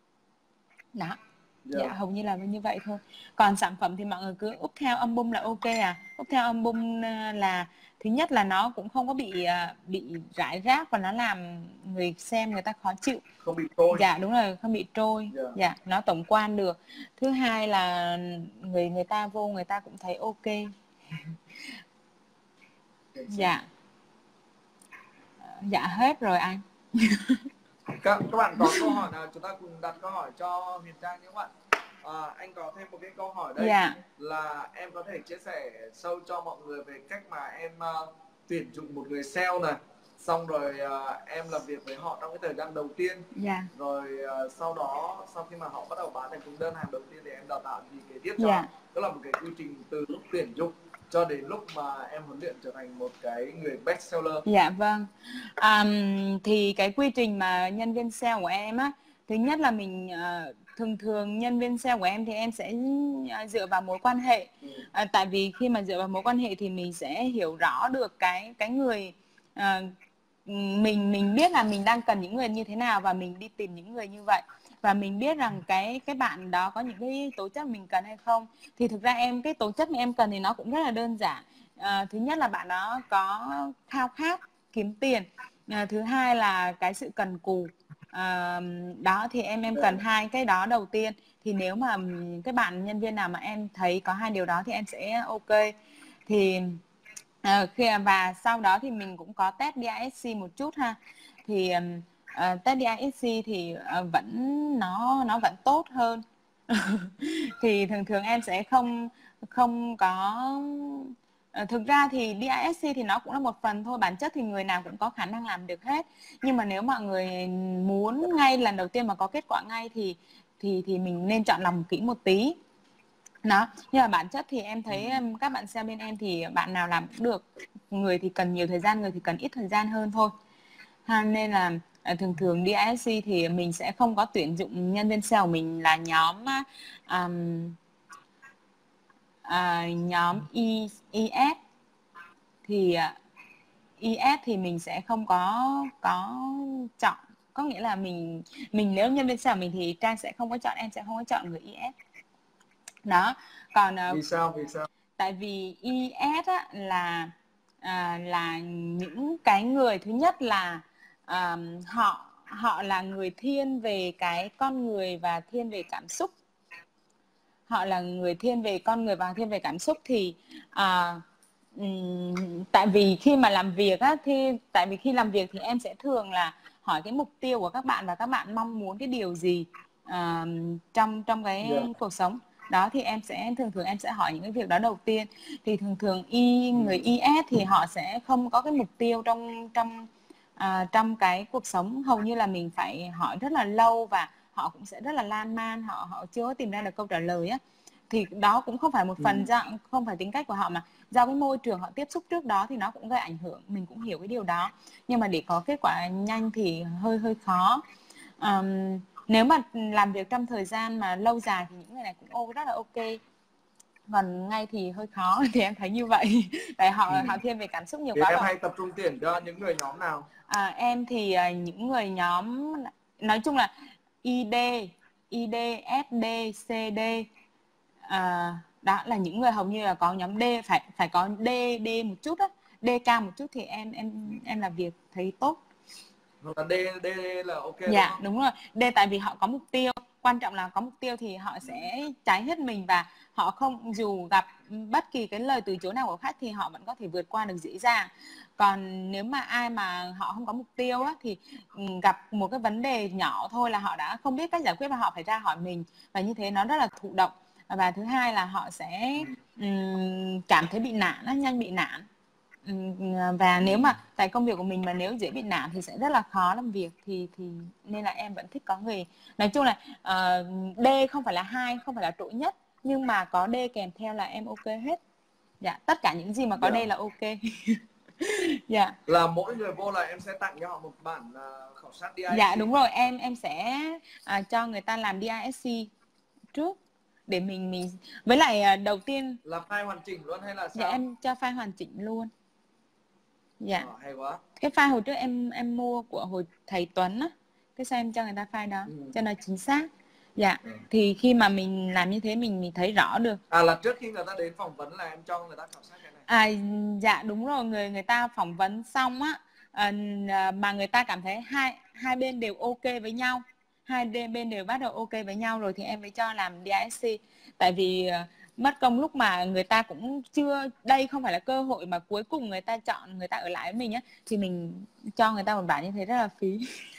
đó. Dạ, Dạ. hầu như là như vậy thôi. Còn sản phẩm thì mọi người cứ úp theo album là ok à. Úp theo album là thứ nhất là nó cũng không có bị bị rải rác và nó làm người xem người ta khó chịu. Không bị trôi. Dạ đúng rồi, không bị trôi. Dạ. Dạ, nó tổng quan được. Thứ hai là người người ta vô người ta cũng thấy ok. Dạ. Dạ hết rồi anh. Các, các bạn có câu hỏi nào chúng ta cùng đặt câu hỏi cho Huyền Trang nhé các bạn. À, anh có thêm một cái câu hỏi đây, dạ. là em có thể chia sẻ sâu cho mọi người về cách mà em uh, tuyển dụng một người sale này, xong rồi uh, em làm việc với họ trong cái thời gian đầu tiên, dạ. rồi uh, sau đó sau khi mà họ bắt đầu bán thành công đơn hàng đầu tiên thì em đào tạo gì kế tiếp cho dạ. họ. Đó là một cái quy trình từ lúc tuyển dụng cho đến lúc mà em huấn luyện trở thành một cái người best seller. Dạ vâng. Um, thì cái quy trình mà nhân viên sale của em á, thứ nhất là mình uh, thường thường nhân viên sale của em thì em sẽ uh, dựa vào mối quan hệ. Ừ. Uh, tại vì khi mà dựa vào mối quan hệ thì mình sẽ hiểu rõ được cái cái người uh, mình mình biết là mình đang cần những người như thế nào và mình đi tìm những người như vậy, và mình biết rằng cái cái bạn đó có những cái tố chất mình cần hay không. Thì thực ra em cái tố chất mà em cần thì nó cũng rất là đơn giản. À, thứ nhất là bạn đó có khao khát kiếm tiền, à, thứ hai là cái sự cần cù. À, đó thì em em cần hai cái đó đầu tiên. Thì nếu mà cái bạn nhân viên nào mà em thấy có hai điều đó thì em sẽ ok. Thì à, khi và sau đó thì mình cũng có test đê i ét xê một chút ha. Thì uh, test đê i ét xê thì uh, vẫn nó nó vẫn tốt hơn. Thì thường thường em sẽ không không có uh, thực ra thì đê i ét xê thì nó cũng là một phần thôi, bản chất thì người nào cũng có khả năng làm được hết. Nhưng mà nếu mọi người muốn ngay lần đầu tiên mà có kết quả ngay thì thì thì mình nên chọn lòng kỹ một tí. Đó, nhưng mà bản chất thì em thấy các bạn sale bên em thì bạn nào làm cũng được. Người thì cần nhiều thời gian, người thì cần ít thời gian hơn thôi ha. Nên là thường thường đê i ét xê thì mình sẽ không có tuyển dụng nhân viên sale của mình là nhóm um, uh, nhóm e, ES. Thì uh, ES thì mình sẽ không có có chọn. Có nghĩa là mình mình nếu nhân viên sale của mình thì Trang sẽ không có chọn, em sẽ không có chọn người e ét. Đó, còn vì sao vì sao tại vì e ét á, là à, là những cái người thứ nhất là à, họ họ là người thiên về cái con người và thiên về cảm xúc. Họ là người thiên về con người và thiên về cảm xúc. Thì à, um, tại vì khi mà làm việc á, thì tại vì khi làm việc thì em sẽ thường là hỏi cái mục tiêu của các bạn và các bạn mong muốn cái điều gì uh, trong trong cái yeah. cuộc sống. đó thì em sẽ thường thường em sẽ hỏi những cái việc đó đầu tiên. Thì thường thường y người i ét thì họ sẽ không có cái mục tiêu trong trong à, trong cái cuộc sống, hầu như là mình phải hỏi rất là lâu và họ cũng sẽ rất là lan man, họ họ chưa có tìm ra được câu trả lời á. Thì đó cũng không phải một phần do không phải tính cách của họ, mà do cái môi trường họ tiếp xúc trước đó thì nó cũng gây ảnh hưởng, mình cũng hiểu cái điều đó. Nhưng mà để có kết quả nhanh thì hơi hơi khó. Um, nếu mà làm việc trong thời gian mà lâu dài thì những người này cũng ô rất là ok, còn ngay thì hơi khó thì em thấy như vậy. Tại họ Ừ. họ thiên về cảm xúc nhiều Thì quá. em Và hay tập trung tuyển cho những người nhóm nào? à, em thì à, những người nhóm nói chung là i đê, i đê, ét đê, xê đê, à, đó là những người hầu như là có nhóm D, phải phải có D D một chút á, D cao một chút thì em em em làm việc thấy tốt. Hoặc là D, D là ok đúng Dạ không? đúng rồi, D tại vì họ có mục tiêu, quan trọng là có mục tiêu thì họ sẽ cháy hết mình, và họ không, dù gặp bất kỳ cái lời từ chối nào của khách thì họ vẫn có thể vượt qua được dễ dàng. Còn nếu mà ai mà họ không có mục tiêu á, thì ừ, gặp một cái vấn đề nhỏ thôi là họ đã không biết cách giải quyết và họ phải ra hỏi mình, và như thế nó rất là thụ động. Và thứ hai là họ sẽ um, cảm thấy bị nản, nhanh bị nản. Và nếu mà tại công việc của mình mà nếu dễ bị nản thì sẽ rất là khó làm việc, thì thì nên là em vẫn thích có người, nói chung là uh, D không phải là hai, không phải là trội nhất, nhưng mà có D kèm theo là em ok hết. Dạ, tất cả những gì mà có Yeah. D là ok. Dạ. Là mỗi người vô là em sẽ tặng cho họ một bản uh, khảo sát đê i ét xê. Dạ đúng rồi, em em sẽ à, cho người ta làm đê i ét xê trước để mình mình với lại à, đầu tiên là file hoàn chỉnh luôn hay là sao? Dạ em cho file hoàn chỉnh luôn. Dạ. À, hay quá. Cái file hồi trước em em mua của hồi thầy Tuấn á, cái sao em cho người ta file đó ừ. cho nó chính xác. Dạ. Ừ. Thì khi mà mình làm như thế mình mình thấy rõ được. À là trước khi người ta đến phỏng vấn là em cho người ta khảo sát cái này. À dạ đúng rồi, người người ta phỏng vấn xong á, à, mà người ta cảm thấy hai hai bên đều ok với nhau, hai bên đều bắt đầu ok với nhau rồi thì em mới cho làm đê i ét xê. Tại vì uh, mất công lúc mà người ta cũng chưa, đây không phải là cơ hội mà cuối cùng người ta chọn, người ta ở lại với mình á, thì mình cho người ta một bản như thế rất là phí.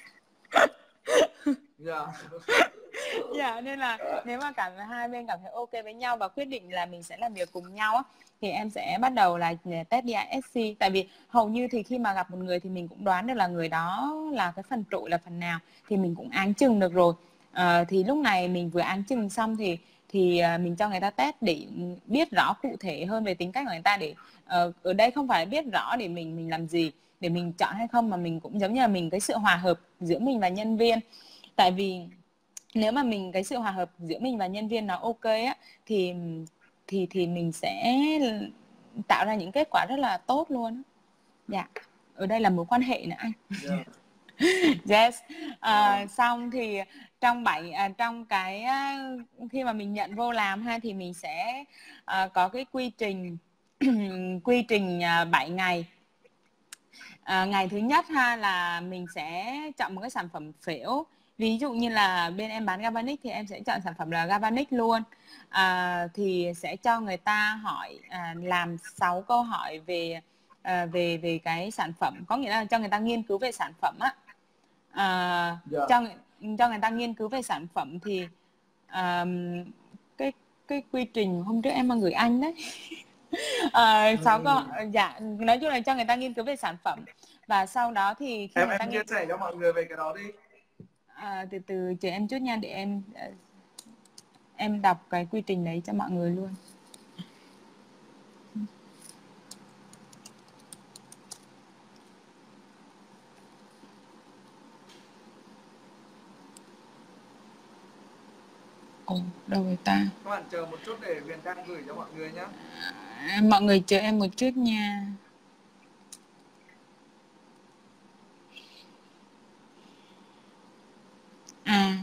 Dạ. Dạ, nên là nếu mà cả hai bên cảm thấy ok với nhau và quyết định là mình sẽ làm việc cùng nhau á, thì em sẽ bắt đầu là test đê i ét xê. Tại vì hầu như thì khi mà gặp một người thì mình cũng đoán được là người đó là cái phần trội là phần nào, thì mình cũng áng chừng được rồi. À, thì lúc này mình vừa áng chừng xong thì thì mình cho người ta test để biết rõ cụ thể hơn về tính cách của người ta, để uh, ở đây không phải biết rõ để mình mình làm gì, để mình chọn hay không, mà mình cũng giống như là mình cái sự hòa hợp giữa mình và nhân viên. Tại vì nếu mà mình cái sự hòa hợp giữa mình và nhân viên nó ok á, thì thì thì mình sẽ tạo ra những kết quả rất là tốt luôn. Dạ, ở đây là mối quan hệ nữa anh. Yeah. Yes. À, yeah. Xong thì trong bảy à, trong cái khi mà mình nhận vô làm ha, thì mình sẽ à, có cái quy trình quy trình bảy ngày. À, ngày thứ nhất ha là mình sẽ chọn một cái sản phẩm phễu. Ví dụ như là bên em bán Galvanic thì em sẽ chọn sản phẩm là Galvanic luôn. À, thì sẽ cho người ta hỏi à, làm sáu câu hỏi về à, về về cái sản phẩm, có nghĩa là cho người ta nghiên cứu về sản phẩm á. À, yeah. cho cho người ta nghiên cứu về sản phẩm thì à, cái cái quy trình hôm trước em mà gửi anh đấy. À, sáu câu dạ, nói chung là cho người ta nghiên cứu về sản phẩm, và sau đó thì khi em người ta em chia sẻ cho mọi người về cái đó đi. À, từ từ chờ em chút nha, để em em đọc cái quy trình đấy cho mọi người luôn. Ồ, đâu rồi ta? Các bạn chờ một chút để Huyền Trang gửi cho mọi người nhé. À, mọi người chờ em một chút nha. À,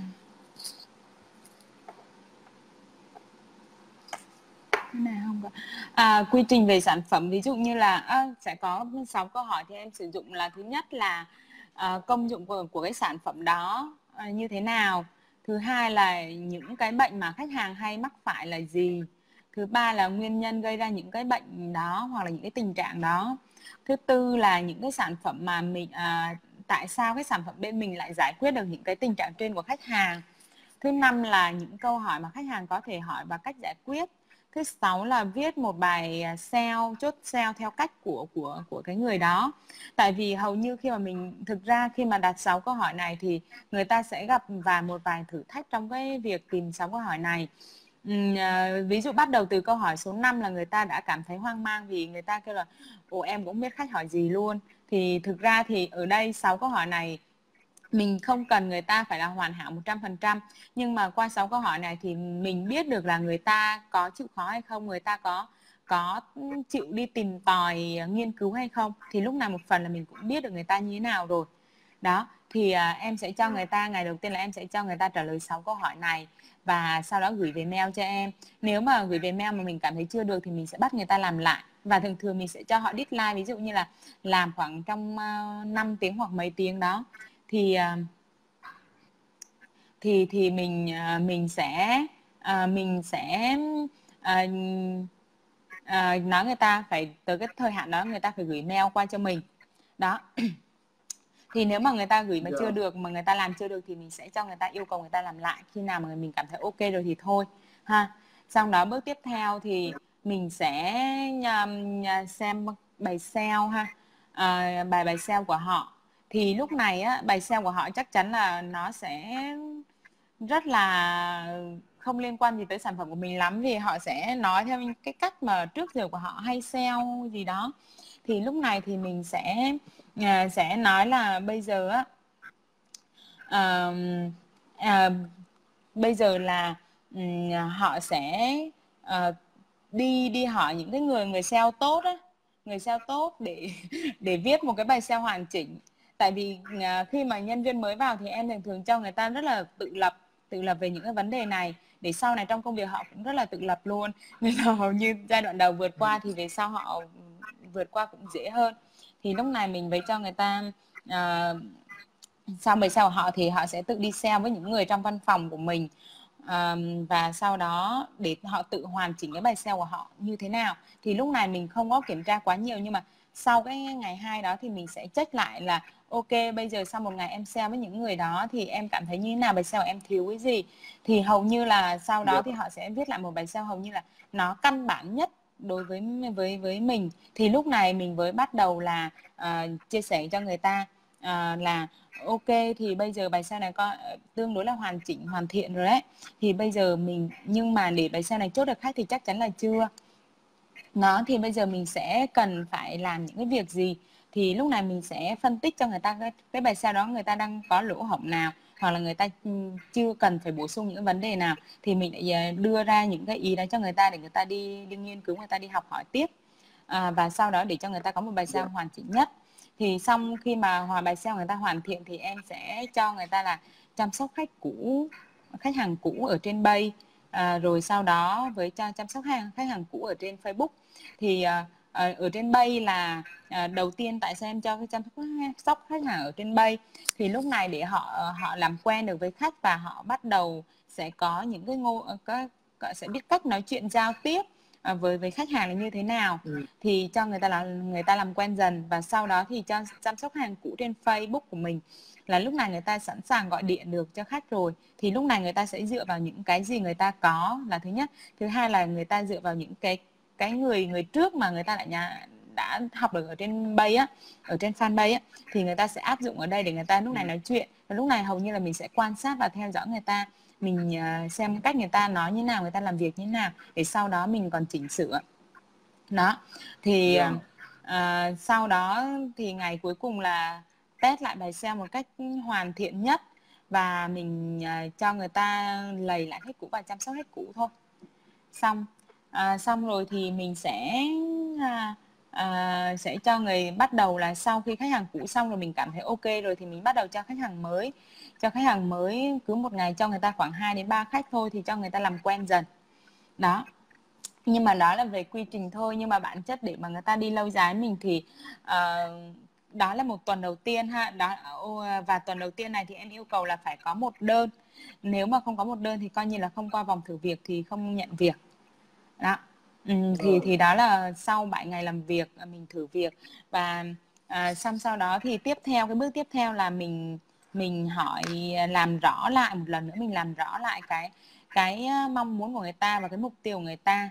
cái này không có. À, quy trình về sản phẩm, ví dụ như là à, sẽ có sáu câu hỏi thì em sử dụng là thứ nhất là à, công dụng của, của cái sản phẩm đó à, như thế nào. Thứ hai là những cái bệnh mà khách hàng hay mắc phải là gì. Thứ ba là nguyên nhân gây ra những cái bệnh đó hoặc là những cái tình trạng đó. Thứ tư là những cái sản phẩm mà mình à, tại sao cái sản phẩm bên mình lại giải quyết được những cái tình trạng trên của khách hàng. Thứ năm là những câu hỏi mà khách hàng có thể hỏi và cách giải quyết. Thứ sáu là viết một bài sale, chốt sale theo cách của của của cái người đó. Tại vì hầu như khi mà mình thực ra khi mà đặt sáu câu hỏi này thì người ta sẽ gặp vài một vài thử thách trong cái việc tìm sáu câu hỏi này. Uhm, ví dụ bắt đầu từ câu hỏi số năm là người ta đã cảm thấy hoang mang vì người ta kêu là ồ em cũng biết khách hỏi gì luôn. Thì thực ra thì ở đây sáu câu hỏi này mình không cần người ta phải là hoàn hảo một trăm phần trăm, nhưng mà qua sáu câu hỏi này thì mình biết được là người ta có chịu khó hay không, người ta có có chịu đi tìm tòi nghiên cứu hay không. Thì lúc này một phần là mình cũng biết được người ta như thế nào rồi. Đó, thì à, em sẽ cho người ta, ngày đầu tiên là em sẽ cho người ta trả lời sáu câu hỏi này và sau đó gửi về mail cho em. Nếu mà gửi về mail mà mình cảm thấy chưa được thì mình sẽ bắt người ta làm lại. Và thường thường mình sẽ cho họ deadline, ví dụ như là làm khoảng trong uh, năm tiếng hoặc mấy tiếng đó. Thì uh, thì thì mình uh, mình sẽ uh, mình sẽ uh, uh, nói người ta phải tới cái thời hạn đó người ta phải gửi mail qua cho mình. Đó. Thì nếu mà người ta gửi mà chưa được, mà người ta làm chưa được thì mình sẽ cho người ta, yêu cầu người ta làm lại. Khi nào mà mình cảm thấy ok rồi thì thôi ha. Xong đó bước tiếp theo thì mình sẽ um, xem bài sale ha, à, bài bài sale của họ. Thì lúc này á, bài sale của họ chắc chắn là nó sẽ rất là không liên quan gì tới sản phẩm của mình lắm, vì họ sẽ nói theo cái cách mà trước giờ của họ hay sale gì đó. Thì lúc này thì mình sẽ uh, sẽ nói là bây giờ á, uh, uh, bây giờ là um, họ sẽ uh, đi đi hỏi những cái người người sale tốt á, người sale tốt để để viết một cái bài sale hoàn chỉnh. Tại vì uh, khi mà nhân viên mới vào thì em thường thường cho người ta rất là tự lập tự lập về những cái vấn đề này, để sau này trong công việc họ cũng rất là tự lập luôn. Nên là hầu như giai đoạn đầu vượt qua thì về sau họ vượt qua cũng dễ hơn. Thì lúc này mình phải cho người ta uh, sau bài sale của họ thì họ sẽ tự đi sale với những người trong văn phòng của mình. Um, và sau đó để họ tự hoàn chỉnh cái bài sale của họ như thế nào. Thì lúc này mình không có kiểm tra quá nhiều, nhưng mà sau cái ngày hai đó thì mình sẽ check lại là ok, bây giờ sau một ngày em sale với những người đó thì em cảm thấy như thế nào, bài sale của em thiếu cái gì. Thì hầu như là sau đó thì họ sẽ viết lại một bài sale hầu như là nó căn bản nhất đối với với với mình. Thì lúc này mình mới bắt đầu là uh, chia sẻ cho người ta uh, là ok, thì bây giờ bài sale này có tương đối là hoàn chỉnh, hoàn thiện rồi đấy. Thì bây giờ mình, nhưng mà để bài sale này chốt được khách thì chắc chắn là chưa. Nó thì bây giờ mình sẽ cần phải làm những cái việc gì. Thì lúc này mình sẽ phân tích cho người ta cái, cái bài sale đó người ta đang có lỗ hổng nào, hoặc là người ta chưa cần phải bổ sung những vấn đề nào, thì mình lại đưa ra những cái ý đó cho người ta để người ta đi đi nghiên cứu, người ta đi học hỏi tiếp. À, và sau đó để cho người ta có một bài sale hoàn chỉnh nhất. Thì xong khi mà hòa bài sale người ta hoàn thiện thì em sẽ cho người ta là chăm sóc khách cũ, khách hàng cũ ở trên bay, à, rồi sau đó với cho chăm sóc hàng khách hàng cũ ở trên Facebook. Thì à, ở trên bay là à, đầu tiên tại sao em cho cái chăm sóc khách hàng ở trên bay, thì lúc này để họ họ làm quen được với khách và họ bắt đầu sẽ có những cái ngô có, có sẽ biết cách nói chuyện giao tiếp À, với với khách hàng là như thế nào. Ừ. Thì cho người ta là người ta làm quen dần, và sau đó thì cho chăm sóc hàng cũ trên Facebook của mình là lúc này người ta sẵn sàng gọi điện được cho khách rồi. Thì lúc này người ta sẽ dựa vào những cái gì người ta có là thứ nhất. Thứ hai là người ta dựa vào những cái cái người người trước mà người ta lại nhà đã học được ở trên bay á, ở trên fanpage á, thì người ta sẽ áp dụng ở đây để người ta lúc này nói chuyện. Và lúc này hầu như là mình sẽ quan sát và theo dõi người ta, mình xem cách người ta nói như nào, người ta làm việc như nào, để sau đó mình còn chỉnh sửa. Đó, thì yeah. à, sau đó thì ngày cuối cùng là test lại bài sale một cách hoàn thiện nhất, và mình à, cho người ta lầy lại khách cũ và chăm sóc khách cũ thôi. Xong à, xong rồi thì mình sẽ à, à, sẽ cho người bắt đầu là sau khi khách hàng cũ xong rồi mình cảm thấy ok rồi thì mình bắt đầu cho khách hàng mới. Cho khách hàng mới cứ một ngày cho người ta khoảng hai đến ba khách thôi, thì cho người ta làm quen dần. Đó. Nhưng mà đó là về quy trình thôi, nhưng mà bản chất để mà người ta đi lâu dài mình thì uh, đó là một tuần đầu tiên ha. Đó, và tuần đầu tiên này thì em yêu cầu là phải có một đơn. Nếu mà không có một đơn thì coi như là không qua vòng thử việc thì không nhận việc. Đó. Ừ, thì thì đó là sau bảy ngày làm việc mình thử việc, và à, xong sau đó thì tiếp theo cái bước tiếp theo là mình mình hỏi làm rõ lại một lần nữa, mình làm rõ lại cái cái mong muốn của người ta và cái mục tiêu của người ta.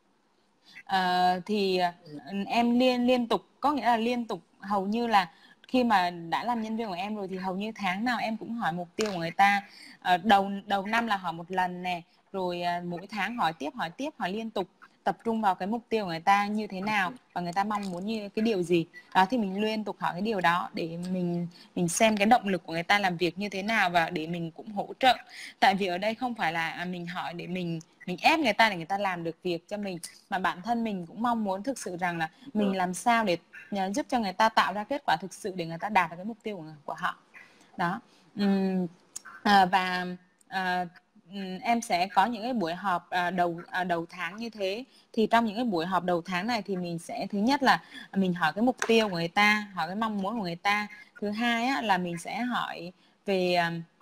Uh, thì uh, em liên liên tục, có nghĩa là liên tục, hầu như là khi mà đã làm nhân viên của em rồi thì hầu như tháng nào em cũng hỏi mục tiêu của người ta. Uh, đầu đầu năm là hỏi một lần nè, rồi uh, mỗi tháng hỏi tiếp hỏi tiếp hỏi liên tục, tập trung vào cái mục tiêu của người ta như thế nào và người ta mong muốn như cái điều gì đó, thì mình liên tục hỏi cái điều đó để mình mình xem cái động lực của người ta làm việc như thế nào và để mình cũng hỗ trợ. Tại vì ở đây không phải là mình hỏi để mình mình ép người ta để người ta làm được việc cho mình, mà bản thân mình cũng mong muốn thực sự rằng là mình làm sao để giúp cho người ta tạo ra kết quả thực sự để người ta đạt được cái mục tiêu của, của họ đó. Uhm, à, và à, em sẽ có những cái buổi họp à, đầu à, đầu tháng như thế. Thì trong những cái buổi họp đầu tháng này thì mình sẽ, thứ nhất là mình hỏi cái mục tiêu của người ta, hỏi cái mong muốn của người ta. Thứ hai á, là mình sẽ hỏi về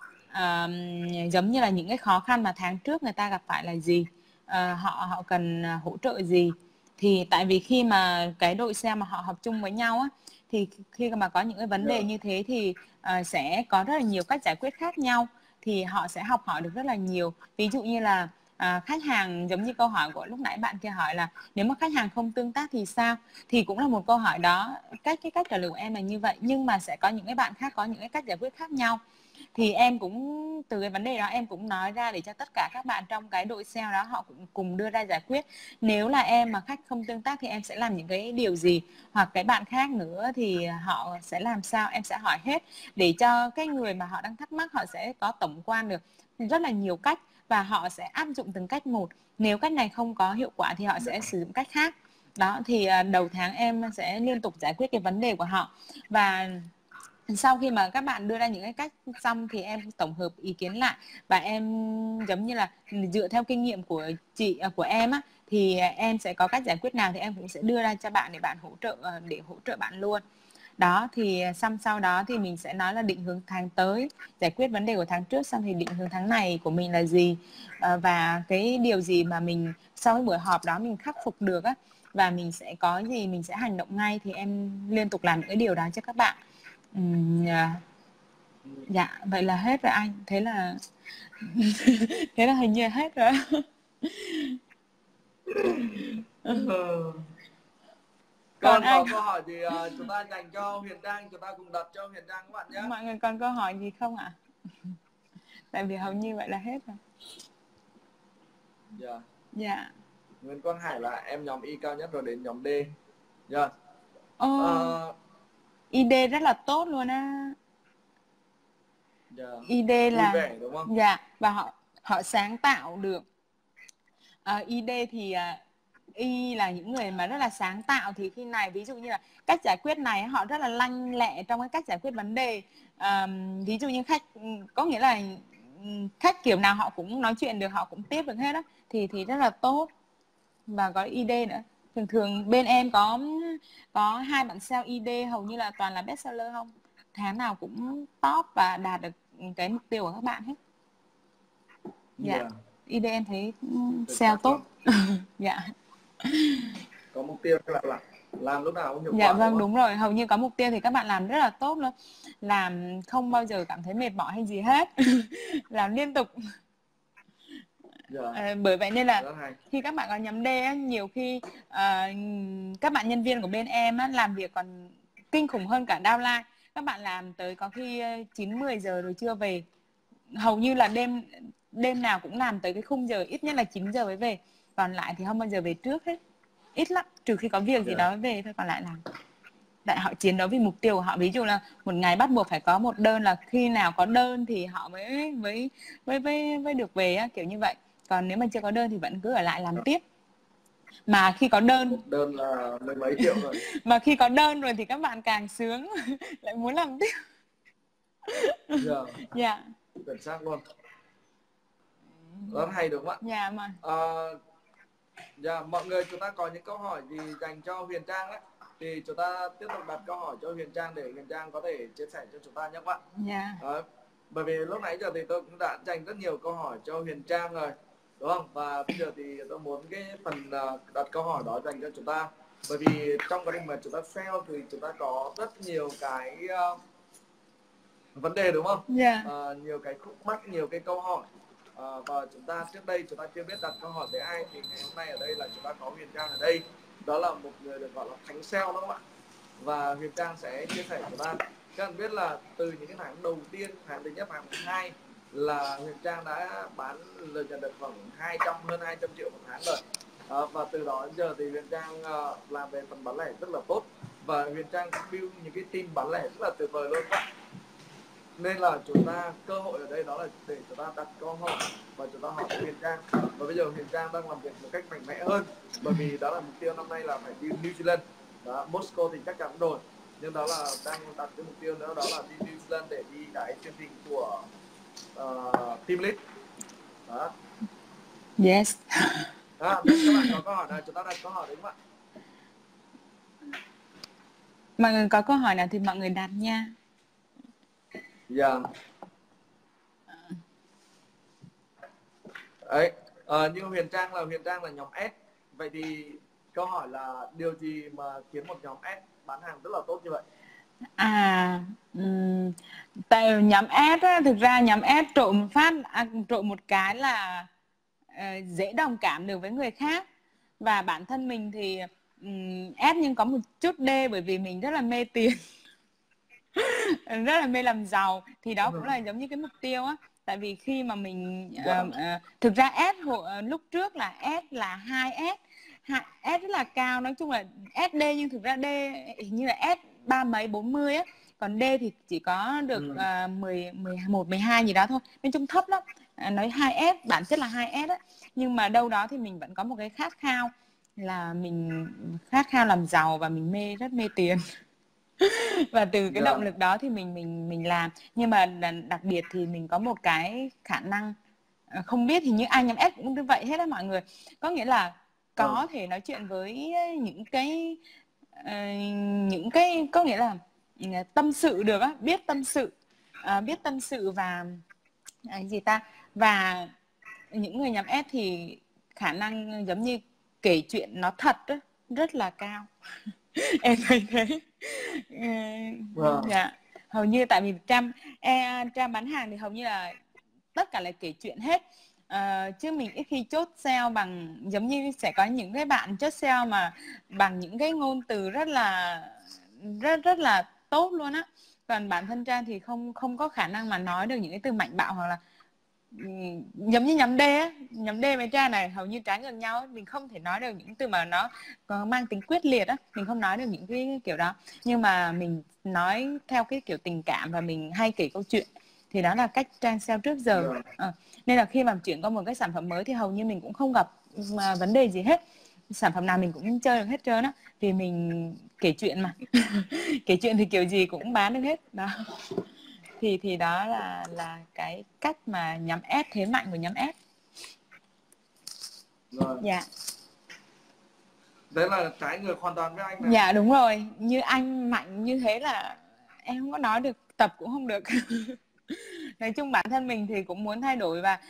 à, giống như là những cái khó khăn mà tháng trước người ta gặp phải là gì, à, họ họ cần hỗ trợ gì. Thì tại vì khi mà cái đội sale mà họ học chung với nhau á, thì khi mà có những cái vấn đề như thế thì uh, sẽ có rất là nhiều cách giải quyết khác nhau, thì họ sẽ học hỏi được rất là nhiều. Ví dụ như là à, khách hàng, giống như câu hỏi của lúc nãy bạn kia hỏi là nếu mà khách hàng không tương tác thì sao, thì cũng là một câu hỏi đó. Cách cái cách trả lời của em là như vậy, nhưng mà sẽ có những cái bạn khác có những cái cách giải quyết khác nhau. Thì em cũng từ cái vấn đề đó em cũng nói ra để cho tất cả các bạn trong cái đội sale đó họ cũng cùng đưa ra giải quyết. Nếu là em mà khách không tương tác thì em sẽ làm những cái điều gì, hoặc cái bạn khác nữa thì họ sẽ làm sao, em sẽ hỏi hết để cho cái người mà họ đang thắc mắc họ sẽ có tổng quan được rất là nhiều cách và họ sẽ áp dụng từng cách một. Nếu cách này không có hiệu quả thì họ sẽ sử dụng cách khác đó. Thì đầu tháng em sẽ liên tục giải quyết cái vấn đề của họ, và sau khi mà các bạn đưa ra những cái cách xong thì em tổng hợp ý kiến lại và em giống như là dựa theo kinh nghiệm của chị của em á, thì em sẽ có cách giải quyết nào thì em cũng sẽ đưa ra cho bạn để bạn hỗ trợ, để hỗ trợ bạn luôn đó. Thì xong sau đó thì mình sẽ nói là định hướng tháng tới, giải quyết vấn đề của tháng trước xong thì định hướng tháng này của mình là gì, và cái điều gì mà mình sau cái buổi họp đó mình khắc phục được á, và mình sẽ có gì mình sẽ hành động ngay. Thì em liên tục làm những cái điều đó cho các bạn. Uhm, yeah. Dạ, vậy là hết rồi anh. Thế là thế là hình như là hết rồi. Còn có câu hỏi thì uh, chúng ta dành cho Huyền Trang, chúng ta cùng đặt cho Huyền Trang các bạn nhé. Mọi người còn câu hỏi gì không ạ? Tại vì hầu như vậy là hết rồi. Dạ. Dạ. Nguyễn Quang Hải là em nhóm Y cao nhất rồi đến nhóm D. Dạ. Ờ, uh, i đê rất là tốt luôn á. Dạ. i đê là vui vẻ đúng không? Dạ, và họ họ sáng tạo được. Uh, i đê thì uh, Y là những người mà rất là sáng tạo, thì khi này ví dụ như là cách giải quyết này họ rất là lanh lẹ trong cái cách giải quyết vấn đề. À, ví dụ như khách, có nghĩa là khách kiểu nào họ cũng nói chuyện được, họ cũng tiếp được hết á, thì thì rất là tốt. Và có i đê nữa. Thường thường bên em có có hai bạn sale i đê hầu như là toàn là best seller không? Tháng nào cũng top và đạt được cái mục tiêu của các bạn hết. Dạ. Yeah. i đê em thấy sale tốt. Dạ. Có mục tiêu là làm, làm lúc nào cũng hiệu quả. Dạ vâng, đúng, đúng rồi, hầu như có mục tiêu thì các bạn làm rất là tốt luôn. Làm không bao giờ cảm thấy mệt mỏi hay gì hết. Làm liên tục. Dạ. À, bởi vậy nên là khi các bạn có nhóm D á, nhiều khi à, các bạn nhân viên của bên em á, làm việc còn kinh khủng hơn cả downline. Các bạn làm tới có khi chín mười giờ rồi chưa về. Hầu như là đêm đêm nào cũng làm tới cái khung giờ ít nhất là chín giờ mới về. Còn lại thì không bao giờ về trước hết. Ít lắm, trừ khi có việc gì đó về thôi, còn lại làm. Tại họ chiến đấu vì mục tiêu của họ. Ví dụ là một ngày bắt buộc phải có một đơn, là khi nào có đơn thì họ mới mới mới mới, mới được về á, kiểu như vậy. Còn nếu mà chưa có đơn thì vẫn cứ ở lại làm tiếp. Mà khi có đơn, một đơn là mười mấy triệu rồi. Mà khi có đơn rồi thì các bạn càng sướng, lại muốn làm tiếp. Dạ. Dạ. Chuẩn xác luôn. Rất hay đúng không ạ? Dạ mà. À, dạ, mọi người chúng ta có những câu hỏi gì dành cho Huyền Trang ấy, thì chúng ta tiếp tục đặt câu hỏi cho Huyền Trang để Huyền Trang có thể chia sẻ cho chúng ta nhé các bạn. Dạ. À, bởi vì lúc nãy giờ thì tôi cũng đã dành rất nhiều câu hỏi cho Huyền Trang rồi, đúng không? Và bây giờ thì tôi muốn cái phần đặt câu hỏi đó dành cho chúng ta. Bởi vì trong quá trình mà chúng ta sale thì chúng ta có rất nhiều cái vấn đề đúng không? Yeah. À, nhiều cái khúc mắc, nhiều cái câu hỏi. À, và chúng ta trước đây chúng ta chưa biết đặt câu hỏi với ai, thì ngày hôm nay ở đây là chúng ta có Huyền Trang ở đây. Đó là một người được gọi là thánh sale đó các bạn. Và Huyền Trang sẽ chia sẻ cho các bạn. Các bạn biết là từ những cái tháng đầu tiên, tháng thứ nhất, tháng thứ hai là Huyền Trang đã bán lợi nhuận được khoảng hai trăm, hơn hai trăm triệu một tháng rồi. À, và từ đó đến giờ thì Huyền Trang uh, làm về phần bán lẻ rất là tốt, và Huyền Trang build những cái team bán lẻ rất là tuyệt vời luôn các bạn. Nên là chúng ta cơ hội ở đây đó là để chúng ta đặt câu hỏi và chúng ta hỏi Huyền Trang. Và bây giờ Huyền Trang đang làm việc một cách mạnh mẽ hơn, bởi vì đó là mục tiêu năm nay là phải đi New Zealand. Đó, Moscow thì chắc chắn rồi, nhưng đó là đang đặt cái mục tiêu nữa, đó là đi New Zealand để đi cái chương trình của uh, Team Lead. Đó. Yes. À, nên các bạn có câu hỏi nào chúng ta đặt câu hỏi đấy các bạn. Mọi người có câu hỏi nào thì mọi người đặt nha. Dạ. Yeah. Đấy, à, như Huyền Trang là Huyền Trang là nhóm S. Vậy thì câu hỏi là điều gì mà khiến một nhóm S bán hàng rất là tốt như vậy? À, um, tại nhóm S á, thực ra nhóm S trộn một phát, à, trộn một cái là uh, dễ đồng cảm được với người khác. Và bản thân mình thì um, S nhưng có một chút D, bởi vì mình rất là mê tiền. Rất là mê làm giàu. Thì đó cũng là giống như cái mục tiêu á. Tại vì khi mà mình uh, uh, thực ra S uh, lúc trước là S là hai S, S rất là cao, nói chung là ét đê, nhưng thực ra D hình như là S ba mấy bốn mươi á, còn D thì chỉ có được uh, mười, mười một, mười hai gì đó thôi, nói chung thấp lắm. À, nói hai S, bản chất là hai S á, nhưng mà đâu đó thì mình vẫn có một cái khát khao là mình khát khao làm giàu và mình mê, rất mê tiền. Và từ cái động lực đó thì mình mình mình làm. Nhưng mà đặc biệt thì mình có một cái khả năng, không biết thì như ai nhóm S cũng như vậy hết á mọi người, có nghĩa là có thể nói chuyện với những cái uh, những cái có nghĩa là tâm sự được á, biết tâm sự, uh, biết tâm sự và uh, gì ta và những người nhóm S thì khả năng giống như kể chuyện nó thật đó, rất là cao. Em thấy thế. Wow. Dạ. Hầu như tại vì Trang e, Trang bán hàng thì hầu như là tất cả là kể chuyện hết. À, chứ mình ít khi chốt sale bằng, giống như sẽ có những cái bạn chốt sale mà bằng những cái ngôn từ rất là rất rất là tốt luôn á. Còn bản thân Trang thì không không có khả năng mà nói được những cái từ mạnh bạo, hoặc là giống như nhóm D á, nhóm D với Trang này hầu như trái ngược nhau. Mình không thể nói được những từ mà nó có mang tính quyết liệt á, mình không nói được những cái kiểu đó, nhưng mà mình nói theo cái kiểu tình cảm và mình hay kể câu chuyện, thì đó là cách Trang sale trước giờ. À, nên là khi mà chuyển qua một cái sản phẩm mới thì hầu như mình cũng không gặp mà vấn đề gì hết, sản phẩm nào mình cũng chơi được hết trơn á, vì mình kể chuyện mà. Kể chuyện thì kiểu gì cũng bán được hết đó. thì thì đó là là cái cách mà nhóm S, thế mạnh của nhóm S. Rồi. Dạ. Đấy là trái ngược hoàn toàn với anh này. Dạ đúng rồi, như anh mạnh như thế là em không có nói được, tập cũng không được. Nói chung bản thân mình thì cũng muốn thay đổi và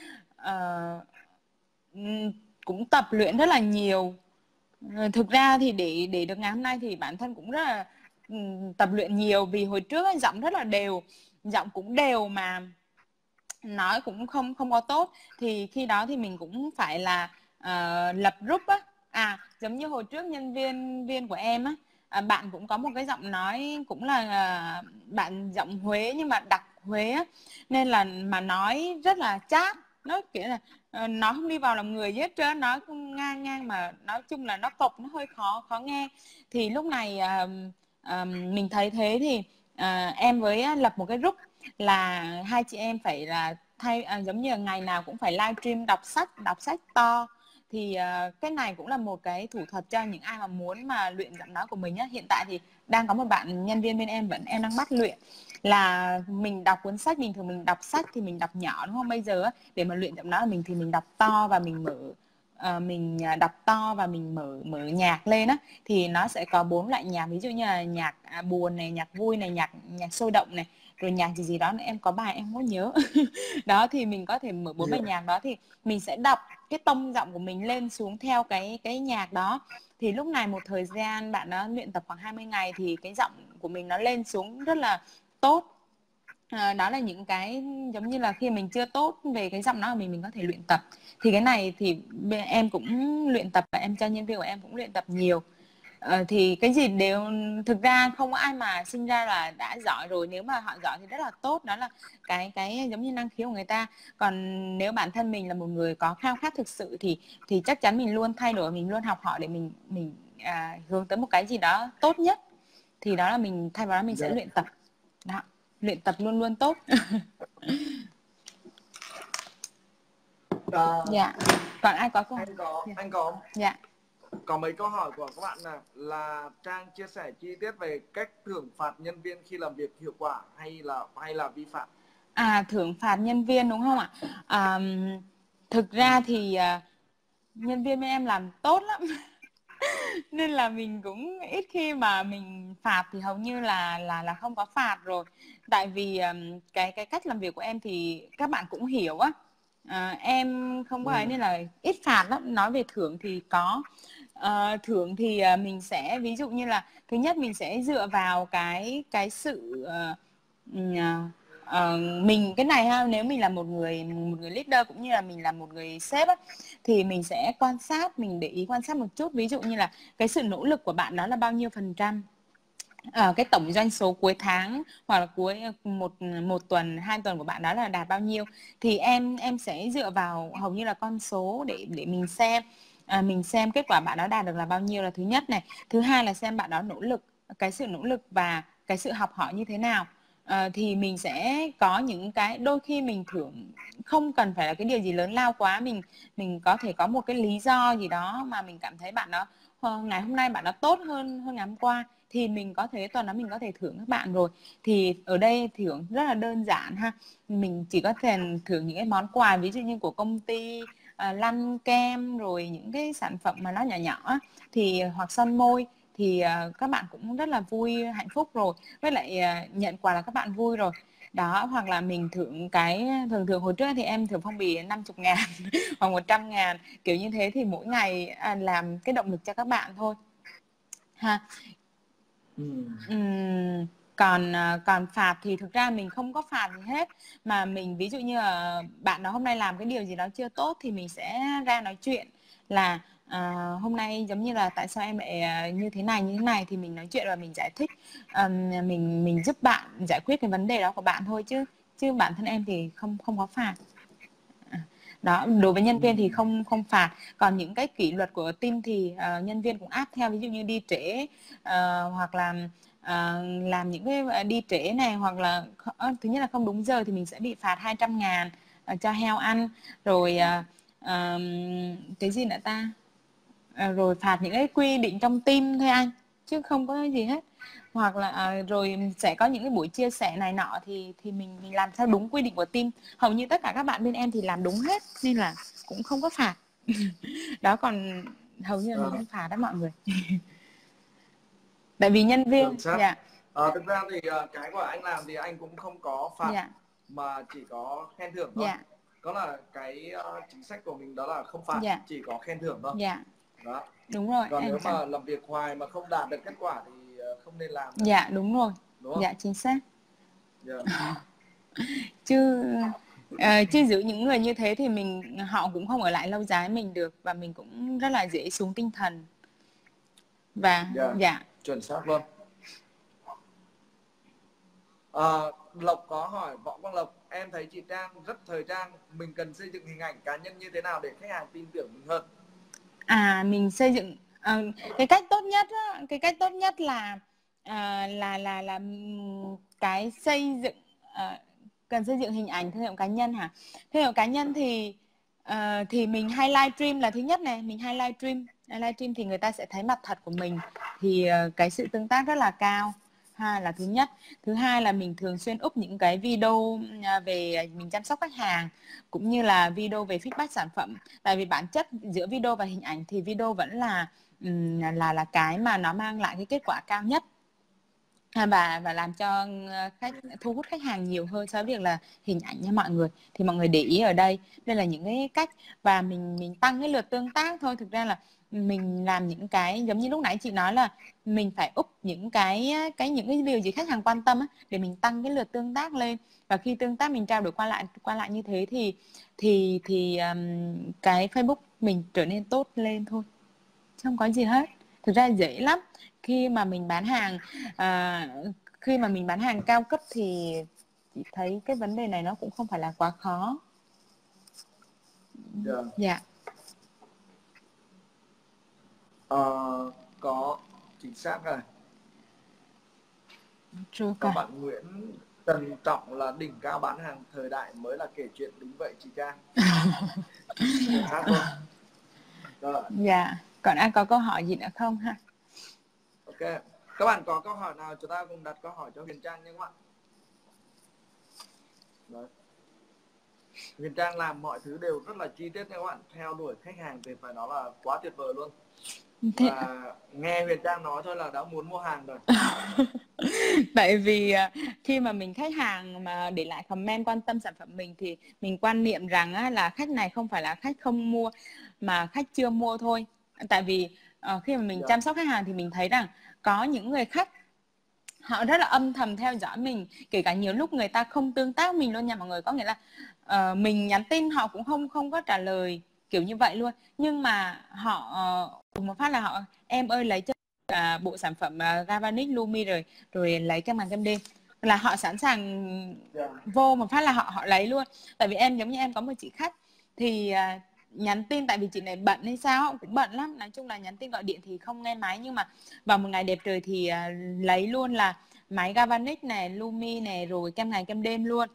uh, cũng tập luyện rất là nhiều. Thực ra thì để để được ngày hôm nay thì bản thân cũng rất là um, tập luyện nhiều, vì hồi trước ấy, giọng rất là đều, giọng cũng đều mà nói cũng không không có tốt, thì khi đó thì mình cũng phải là uh, lập group á. À giống như hồi trước nhân viên viên của em á, à, bạn cũng có một cái giọng nói cũng là uh, bạn giọng Huế nhưng mà đặc Huế á, nên là mà nói rất là chát, nói kiểu là uh, nó không đi vào lòng người hết trơn, nói ngang ngang mà nói chung là nó cộc, nó hơi khó khó nghe. Thì lúc này uh, uh, mình thấy thế thì uh, em với lập một cái group là hai chị em phải là thay, à, giống như là ngày nào cũng phải livestream đọc sách, đọc sách to. Thì uh, cái này cũng là một cái thủ thuật cho những ai mà muốn mà luyện giọng nói của mình á. Hiện tại thì đang có một bạn nhân viên bên em vẫn em đang bắt luyện, là mình đọc cuốn sách, bình thường mình đọc sách thì mình đọc nhỏ đúng không, bây giờ á, để mà luyện giọng nói của mình thì mình đọc to và mình mở uh, mình đọc to và mình mở mở nhạc lên á, thì nó sẽ có bốn loại nhạc, ví dụ như là nhạc buồn này, nhạc vui này, nhạc nhạc sôi động này, rồi nhạc gì gì đó em có bài em không có nhớ. Đó thì mình có thể mở bốn bài nhạc đó, thì mình sẽ đọc cái tông giọng của mình lên xuống theo cái cái nhạc đó. Thì lúc này một thời gian bạn đã luyện tập khoảng hai mươi ngày thì cái giọng của mình nó lên xuống rất là tốt. À, đó là những cái giống như là khi mình chưa tốt về cái giọng nói của mình mình có thể luyện tập. Thì cái này thì em cũng luyện tập và em cho nhân viên của em cũng luyện tập nhiều. Ờ, thì cái gì đều, thực ra không có ai mà sinh ra là đã giỏi rồi, nếu mà họ giỏi thì rất là tốt, đó là cái cái giống như năng khiếu của người ta. Còn nếu bản thân mình là một người có khao khát thực sự thì thì chắc chắn mình luôn thay đổi, mình luôn học hỏi để mình mình à, hướng tới một cái gì đó tốt nhất, thì đó là mình thay vào đó mình sẽ Dạ. luyện tập. Đó, luyện tập luôn luôn tốt. À, Dạ. Còn ai có câu hỏi? anh có Dạ. anh có Dạ. có mấy câu hỏi của các bạn là là Trang chia sẻ chi tiết về cách thưởng phạt nhân viên khi làm việc hiệu quả hay là hay là vi phạm. À, thưởng phạt nhân viên đúng không ạ? À, thực ra thì à, nhân viên bên em làm tốt lắm. Nên là mình cũng ít khi mà mình phạt, thì hầu như là là là không có phạt rồi. Tại vì um, cái cái cách làm việc của em thì các bạn cũng hiểu á. À, em không có ấy Ừ. nên là ít phạt lắm. Nói về thưởng thì có. À, thưởng thì uh, mình sẽ ví dụ như là thứ nhất mình sẽ dựa vào cái cái sự uh, uh, mình cái này ha, nếu mình là một người một người leader cũng như là mình là một người sếp á, thì mình sẽ quan sát, mình để ý quan sát một chút, ví dụ như là cái sự nỗ lực của bạn đó là bao nhiêu phần trăm, à, cái tổng doanh số cuối tháng hoặc là cuối một một tuần hai tuần của bạn đó là đạt bao nhiêu, thì em em sẽ dựa vào hầu như là con số để để mình xem, à, mình xem kết quả bạn đó đạt được là bao nhiêu là thứ nhất này. Thứ hai là xem bạn đó nỗ lực, cái sự nỗ lực và cái sự học hỏi như thế nào. À, thì mình sẽ có những cái, đôi khi mình thưởng không cần phải là cái điều gì lớn lao quá, mình mình có thể có một cái lý do gì đó mà mình cảm thấy bạn đó ngày hôm nay bạn đó tốt hơn hơn ngày hôm qua, thì mình có thể tuần đó mình có thể thưởng các bạn rồi. Thì ở đây thưởng rất là đơn giản ha, mình chỉ có thể thưởng những cái món quà ví dụ như của công ty, à, lăn kem rồi những cái sản phẩm mà nó nhỏ nhỏ thì hoặc son môi, thì uh, các bạn cũng rất là vui hạnh phúc rồi, với lại uh, nhận quà là các bạn vui rồi đó. Hoặc là mình thưởng cái, thường thường hồi trước thì em thưởng phong bì năm mươi ngàn hoặc một trăm ngàn kiểu như thế, thì mỗi ngày à, làm cái động lực cho các bạn thôi ha. Ừ. Uhm, còn à, còn phạt thì thực ra mình không có phạt gì hết, mà mình ví dụ như là bạn đó hôm nay làm cái điều gì đó chưa tốt thì mình sẽ ra nói chuyện là à, hôm nay giống như là tại sao em lại à, như thế này như thế này, thì mình nói chuyện và mình giải thích, à, mình mình giúp bạn giải quyết cái vấn đề đó của bạn thôi, chứ chứ bản thân em thì không không có phạt. Đó, đối với nhân Ừ. viên thì không không phạt. Còn những cái kỷ luật của team thì uh, nhân viên cũng áp theo, ví dụ như đi trễ, uh, hoặc là uh, làm những cái đi trễ này, hoặc là uh, thứ nhất là không đúng giờ thì mình sẽ bị phạt hai trăm ngàn uh, cho heo ăn, rồi uh, uh, cái gì nữa ta, uh, rồi phạt những cái quy định trong team thôi anh, chứ không có gì hết. Hoặc là à, rồi sẽ có những cái buổi chia sẻ này nọ thì thì mình mình làm theo đúng quy định của team. Hầu như tất cả các bạn bên em thì làm đúng hết nên là cũng không có phạt. Đó, còn hầu như là mình À, không phạt đó mọi người. Tại vì nhân viên. chuẩn xác. Dạ. À, thực ra thì uh, cái của anh làm thì anh cũng không có phạt Dạ. mà chỉ có khen thưởng thôi. Dạ. Đó là cái uh, chính sách của mình, đó là không phạt, Dạ. chỉ có khen thưởng thôi. Dạ. Đó. Đúng rồi Còn anh nếu Trần. mà làm việc hoài mà không đạt được kết quả thì uh, không nên làm nữa. Dạ đúng rồi. Đúng không? Dạ chính xác. Yeah. Chứ ờ, chứ giữ những người như thế thì mình họ cũng không ở lại lâu dài mình được, và mình cũng rất là dễ xuống tinh thần. Và Yeah. dạ. Chuẩn xác luôn. À, Lộc có hỏi, Võ Quang Lộc, em thấy chị Trang rất thời trang, mình cần xây dựng hình ảnh cá nhân như thế nào để khách hàng tin tưởng mình hơn? À, mình xây dựng uh, cái cách tốt nhất á, cái cách tốt nhất là uh, là là là cái xây dựng, uh, cần xây dựng hình ảnh thương hiệu cá nhân hả? Thương hiệu cá nhân thì uh, thì mình hay livestream là thứ nhất này, mình hay livestream, livestream thì người ta sẽ thấy mặt thật của mình, thì uh, cái sự tương tác rất là cao ha, là thứ nhất. Thứ hai là mình thường xuyên up những cái video về mình chăm sóc khách hàng, cũng như là video về feedback sản phẩm. Tại vì bản chất giữa video và hình ảnh thì video vẫn là là là cái mà nó mang lại cái kết quả cao nhất. À, và và làm cho ờ, khách thu hút khách hàng nhiều hơn so với việc là hình ảnh nha mọi người. Thì mọi người để ý ở đây, đây là những cái cách và mình mình tăng cái lượt tương tác thôi. Thực ra là mình làm những cái giống như lúc nãy chị nói là mình phải up những cái cái những cái điều gì khách hàng quan tâm á, để mình tăng cái lượt tương tác lên. Và khi tương tác mình trao đổi qua lại qua lại như thế thì thì thì um, cái Facebook mình trở nên tốt lên thôi, không có gì hết. Thực ra dễ lắm. Khi mà mình bán hàng à, khi mà mình bán hàng cao cấp thì chị thấy cái vấn đề này nó cũng không phải là quá khó. Yeah. Dạ. Ờ, có chính xác rồi. True Có cả. bạn Nguyễn Trần Trọng là đỉnh cao bán hàng thời đại mới là kể chuyện, đúng vậy chị Trang. Chính xác luôn. Rồi. Dạ. Còn ai có câu hỏi gì nữa không ha? Ok. Các bạn có câu hỏi nào chúng ta cùng đặt câu hỏi cho Huyền Trang nha các bạn. Đấy. Huyền Trang làm mọi thứ đều rất là chi tiết nha các bạn. Theo đuổi khách hàng thì phải nói là quá tuyệt vời luôn. Thế... Và nghe Huyền Trang nói thôi là đã muốn mua hàng rồi. Tại vì khi mà mình khách hàng mà để lại comment quan tâm sản phẩm mình thì mình quan niệm rằng á, là khách này không phải là khách không mua mà khách chưa mua thôi. Tại vì uh, khi mà mình Yeah. chăm sóc khách hàng thì mình thấy rằng có những người khách họ rất là âm thầm theo dõi mình, kể cả nhiều lúc người ta không tương tác mình luôn nha mọi người. Có nghĩa là uh, mình nhắn tin họ cũng không không có trả lời kiểu như vậy luôn, nhưng mà họ uh, một phát là họ em ơi lấy cho uh, bộ sản phẩm uh, Galvanic Lumi rồi rồi lấy kem màng kem đêm, là họ sẵn sàng Yeah. vô một phát là họ họ lấy luôn. Tại vì em giống như em có một chị khách thì uh, nhắn tin, tại vì chị này bận hay sao cũng bận lắm, nói chung là nhắn tin gọi điện thì không nghe máy, nhưng mà vào một ngày đẹp trời thì uh, lấy luôn là máy Galvanic này, Lumi này, rồi kem ngày kem đêm luôn.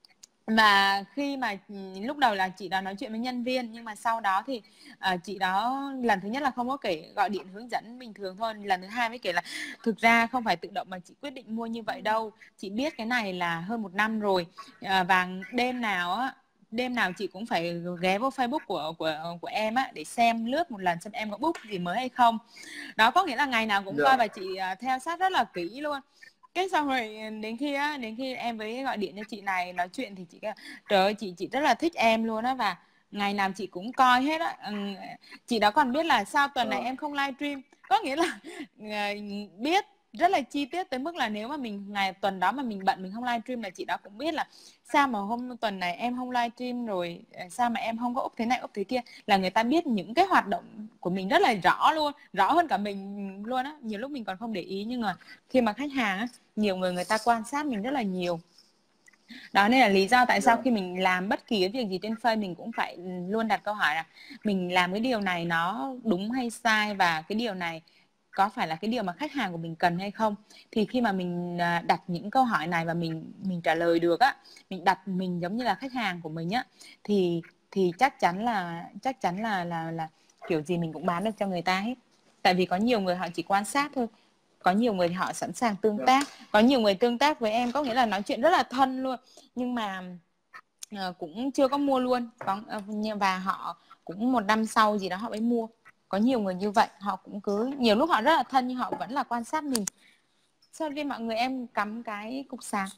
Mà khi mà lúc đầu là chị đó nói chuyện với nhân viên, nhưng mà sau đó thì uh, chị đó lần thứ nhất là không có kể, gọi điện hướng dẫn bình thường thôi. Lần thứ hai mới kể là thực ra không phải tự động mà chị quyết định mua như vậy đâu, chị biết cái này là hơn một năm rồi, uh, và đêm nào á đêm nào chị cũng phải ghé vô Facebook của của của em á để xem lướt một lần xem em có book gì mới hay không. Đó, có nghĩa là ngày nào cũng coi và chị uh, theo sát rất là kỹ luôn. Cái xong rồi đến khi á đến khi em với gọi điện cho chị này nói chuyện thì chị trời ơi, chị chị rất là thích em luôn á, và ngày nào chị cũng coi hết á. Ừ, chị đó còn biết là sao tuần này em không livestream, có nghĩa là biết rất là chi tiết tới mức là nếu mà mình ngày tuần đó mà mình bận mình không livestream là chị đó cũng biết là sao mà hôm tuần này em không livestream, rồi sao mà em không có up thế này up thế kia, là người ta biết những cái hoạt động của mình rất là rõ luôn, rõ hơn cả mình luôn á. Nhiều lúc mình còn không để ý, nhưng mà khi mà khách hàng á, nhiều người người ta quan sát mình rất là nhiều. Đó nên là lý do tại sao khi mình làm bất kỳ cái việc gì trên Facebook mình cũng phải luôn đặt câu hỏi là mình làm cái điều này nó đúng hay sai, và cái điều này có phải là cái điều mà khách hàng của mình cần hay không. Thì khi mà mình đặt những câu hỏi này và mình mình trả lời được á, mình đặt mình giống như là khách hàng của mình á, thì thì chắc chắn là chắc chắn là là là kiểu gì mình cũng bán được cho người ta hết. Tại vì có nhiều người họ chỉ quan sát thôi, có nhiều người thì họ sẵn sàng tương tác, có nhiều người tương tác với em có nghĩa là nói chuyện rất là thân luôn, nhưng mà uh, cũng chưa có mua luôn, có uh, và họ cũng một năm sau gì đó họ mới mua. Có nhiều người như vậy, họ cũng cứ nhiều lúc họ rất là thân nhưng họ vẫn là quan sát mình. Sau khi mọi người em cắm cái cục sạc.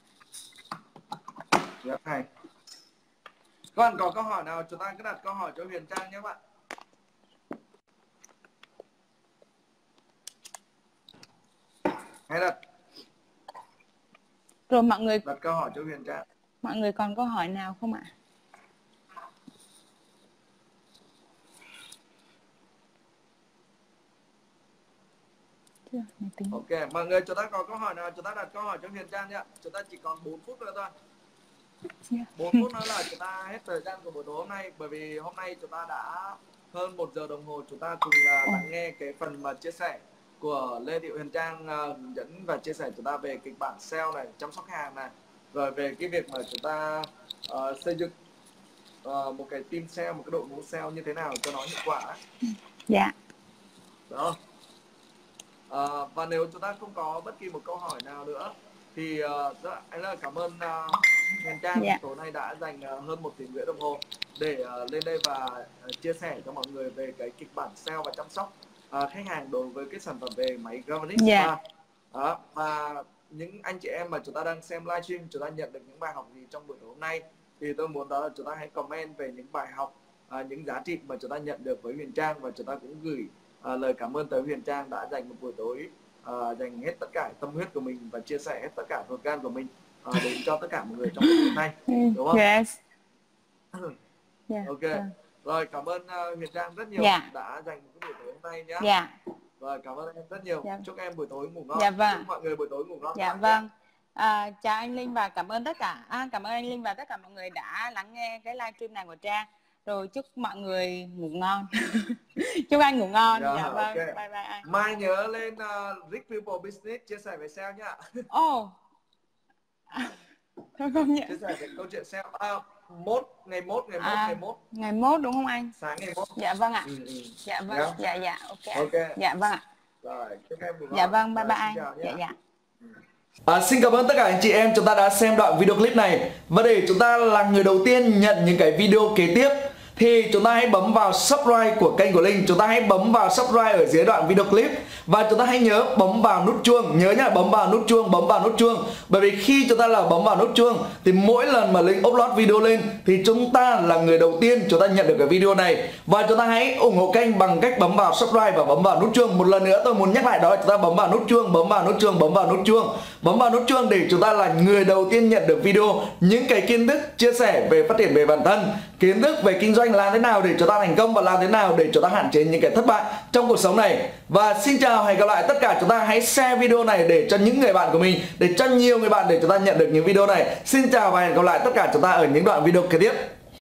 Rất hay. Các bạn có câu hỏi nào chúng ta cứ đặt câu hỏi cho Huyền Trang nhé các bạn. Hãy đặt. Rồi mọi người đặt câu hỏi cho Huyền Trang. Mọi người còn câu hỏi nào không ạ? Chưa, ok, mọi người chúng ta có câu hỏi nào chúng ta đặt câu hỏi cho Huyền Trang nhé. Chúng ta chỉ còn bốn phút nữa thôi. bốn phút nữa là chúng ta hết thời gian của buổi tối hôm nay. Bởi vì hôm nay chúng ta đã hơn một giờ đồng hồ chúng ta cùng uh, lắng nghe cái phần mà chia sẻ của Lê Thị Huyền Trang, uh, hướng dẫn và chia sẻ chúng ta về kịch bản sale này, chăm sóc hàng này, rồi về cái việc mà chúng ta uh, xây dựng uh, một cái team sale, một cái đội ngũ sale như thế nào cho nó hiệu quả. Dạ. Đó. Uh, và nếu chúng ta không có bất kỳ một câu hỏi nào nữa thì uh, rất, anh rất là cảm ơn uh, Huyền Trang yeah. tối nay đã dành uh, hơn một tiếng rưỡi đồng hồ để uh, lên đây và uh, chia sẻ cho mọi người về cái kịch bản sale và chăm sóc uh, khách hàng đối với cái sản phẩm về máy Galvanic yeah. Spa. Đó. Và những anh chị em mà chúng ta đang xem livestream chúng ta nhận được những bài học gì trong buổi tối hôm nay, thì tôi muốn đó là chúng ta hãy comment về những bài học, à, những giá trị mà chúng ta nhận được với Huyền Trang, và chúng ta cũng gửi à, lời cảm ơn tới Huyền Trang đã dành một buổi tối, à, dành hết tất cả tâm huyết của mình và chia sẻ hết tất cả ruột gan của mình à, đến cho tất cả mọi người trong buổi tối hôm nay, đúng không? Yes. Yeah. Ok. Yeah. Rồi, cảm ơn uh, Huyền Trang rất nhiều Yeah. đã dành một cái buổi tối hôm nay nhé. Dạ. Rồi, cảm ơn em rất nhiều. Dạ. Chúc em buổi tối ngủ ngon. Dạ vâng. Chúc mọi người buổi tối ngủ ngon. Dạ vâng. À, chào anh Linh và cảm ơn tất cả à, cảm ơn anh Linh và tất cả mọi người đã lắng nghe cái livestream này của Trang. Rồi chúc mọi người ngủ ngon. Chúc anh ngủ ngon. Dạ, dạ vâng. okay. Bye bye anh. Mai nhớ lên uh, Rich People Business chia sẻ về sale nhá. Ồ. Oh. Thôi không nhận. Chia sẻ về câu chuyện sale. À, mốt, ngày mốt, ngày mốt, à, ngày mốt. Ngày mốt đúng không anh? Sáng ngày mốt. Dạ vâng ạ. Ừ, ừ. Dạ vâng. Yeah. Dạ dạ. Ok. Ok. Dạ vâng ạ. Rồi, chúc em ngủ ngon. Dạ vâng, bye Rồi, bye anh. Dạ dạ. À, xin cảm ơn tất cả anh chị em chúng ta đã xem đoạn video clip này. Và để chúng ta là người đầu tiên nhận những cái video kế tiếp thì chúng ta hãy bấm vào subscribe của kênh của Linh. Chúng ta hãy bấm vào subscribe ở dưới đoạn video clip. Và chúng ta hãy nhớ bấm vào nút chuông. Nhớ nhá, bấm vào nút chuông, bấm vào nút chuông. Bởi vì khi chúng ta là bấm vào nút chuông thì mỗi lần mà Linh upload video lên thì chúng ta là người đầu tiên chúng ta nhận được cái video này. Và chúng ta hãy ủng hộ kênh bằng cách bấm vào subscribe và bấm vào nút chuông. Một lần nữa tôi muốn nhắc lại đó là chúng ta bấm vào nút chuông, bấm vào nút chuông, bấm vào nút chuông. Bấm vào nút chuông để chúng ta là người đầu tiên nhận được video, những cái kiến thức chia sẻ về phát triển về bản thân, kiến thức về kinh doanh làm thế nào để chúng ta thành công và làm thế nào để chúng ta hạn chế những cái thất bại trong cuộc sống này. Và xin chào, hẹn gặp lại tất cả chúng ta. Hãy share video này để cho những người bạn của mình, để cho nhiều người bạn để chúng ta nhận được những video này. Xin chào và hẹn gặp lại tất cả chúng ta ở những đoạn video kế tiếp.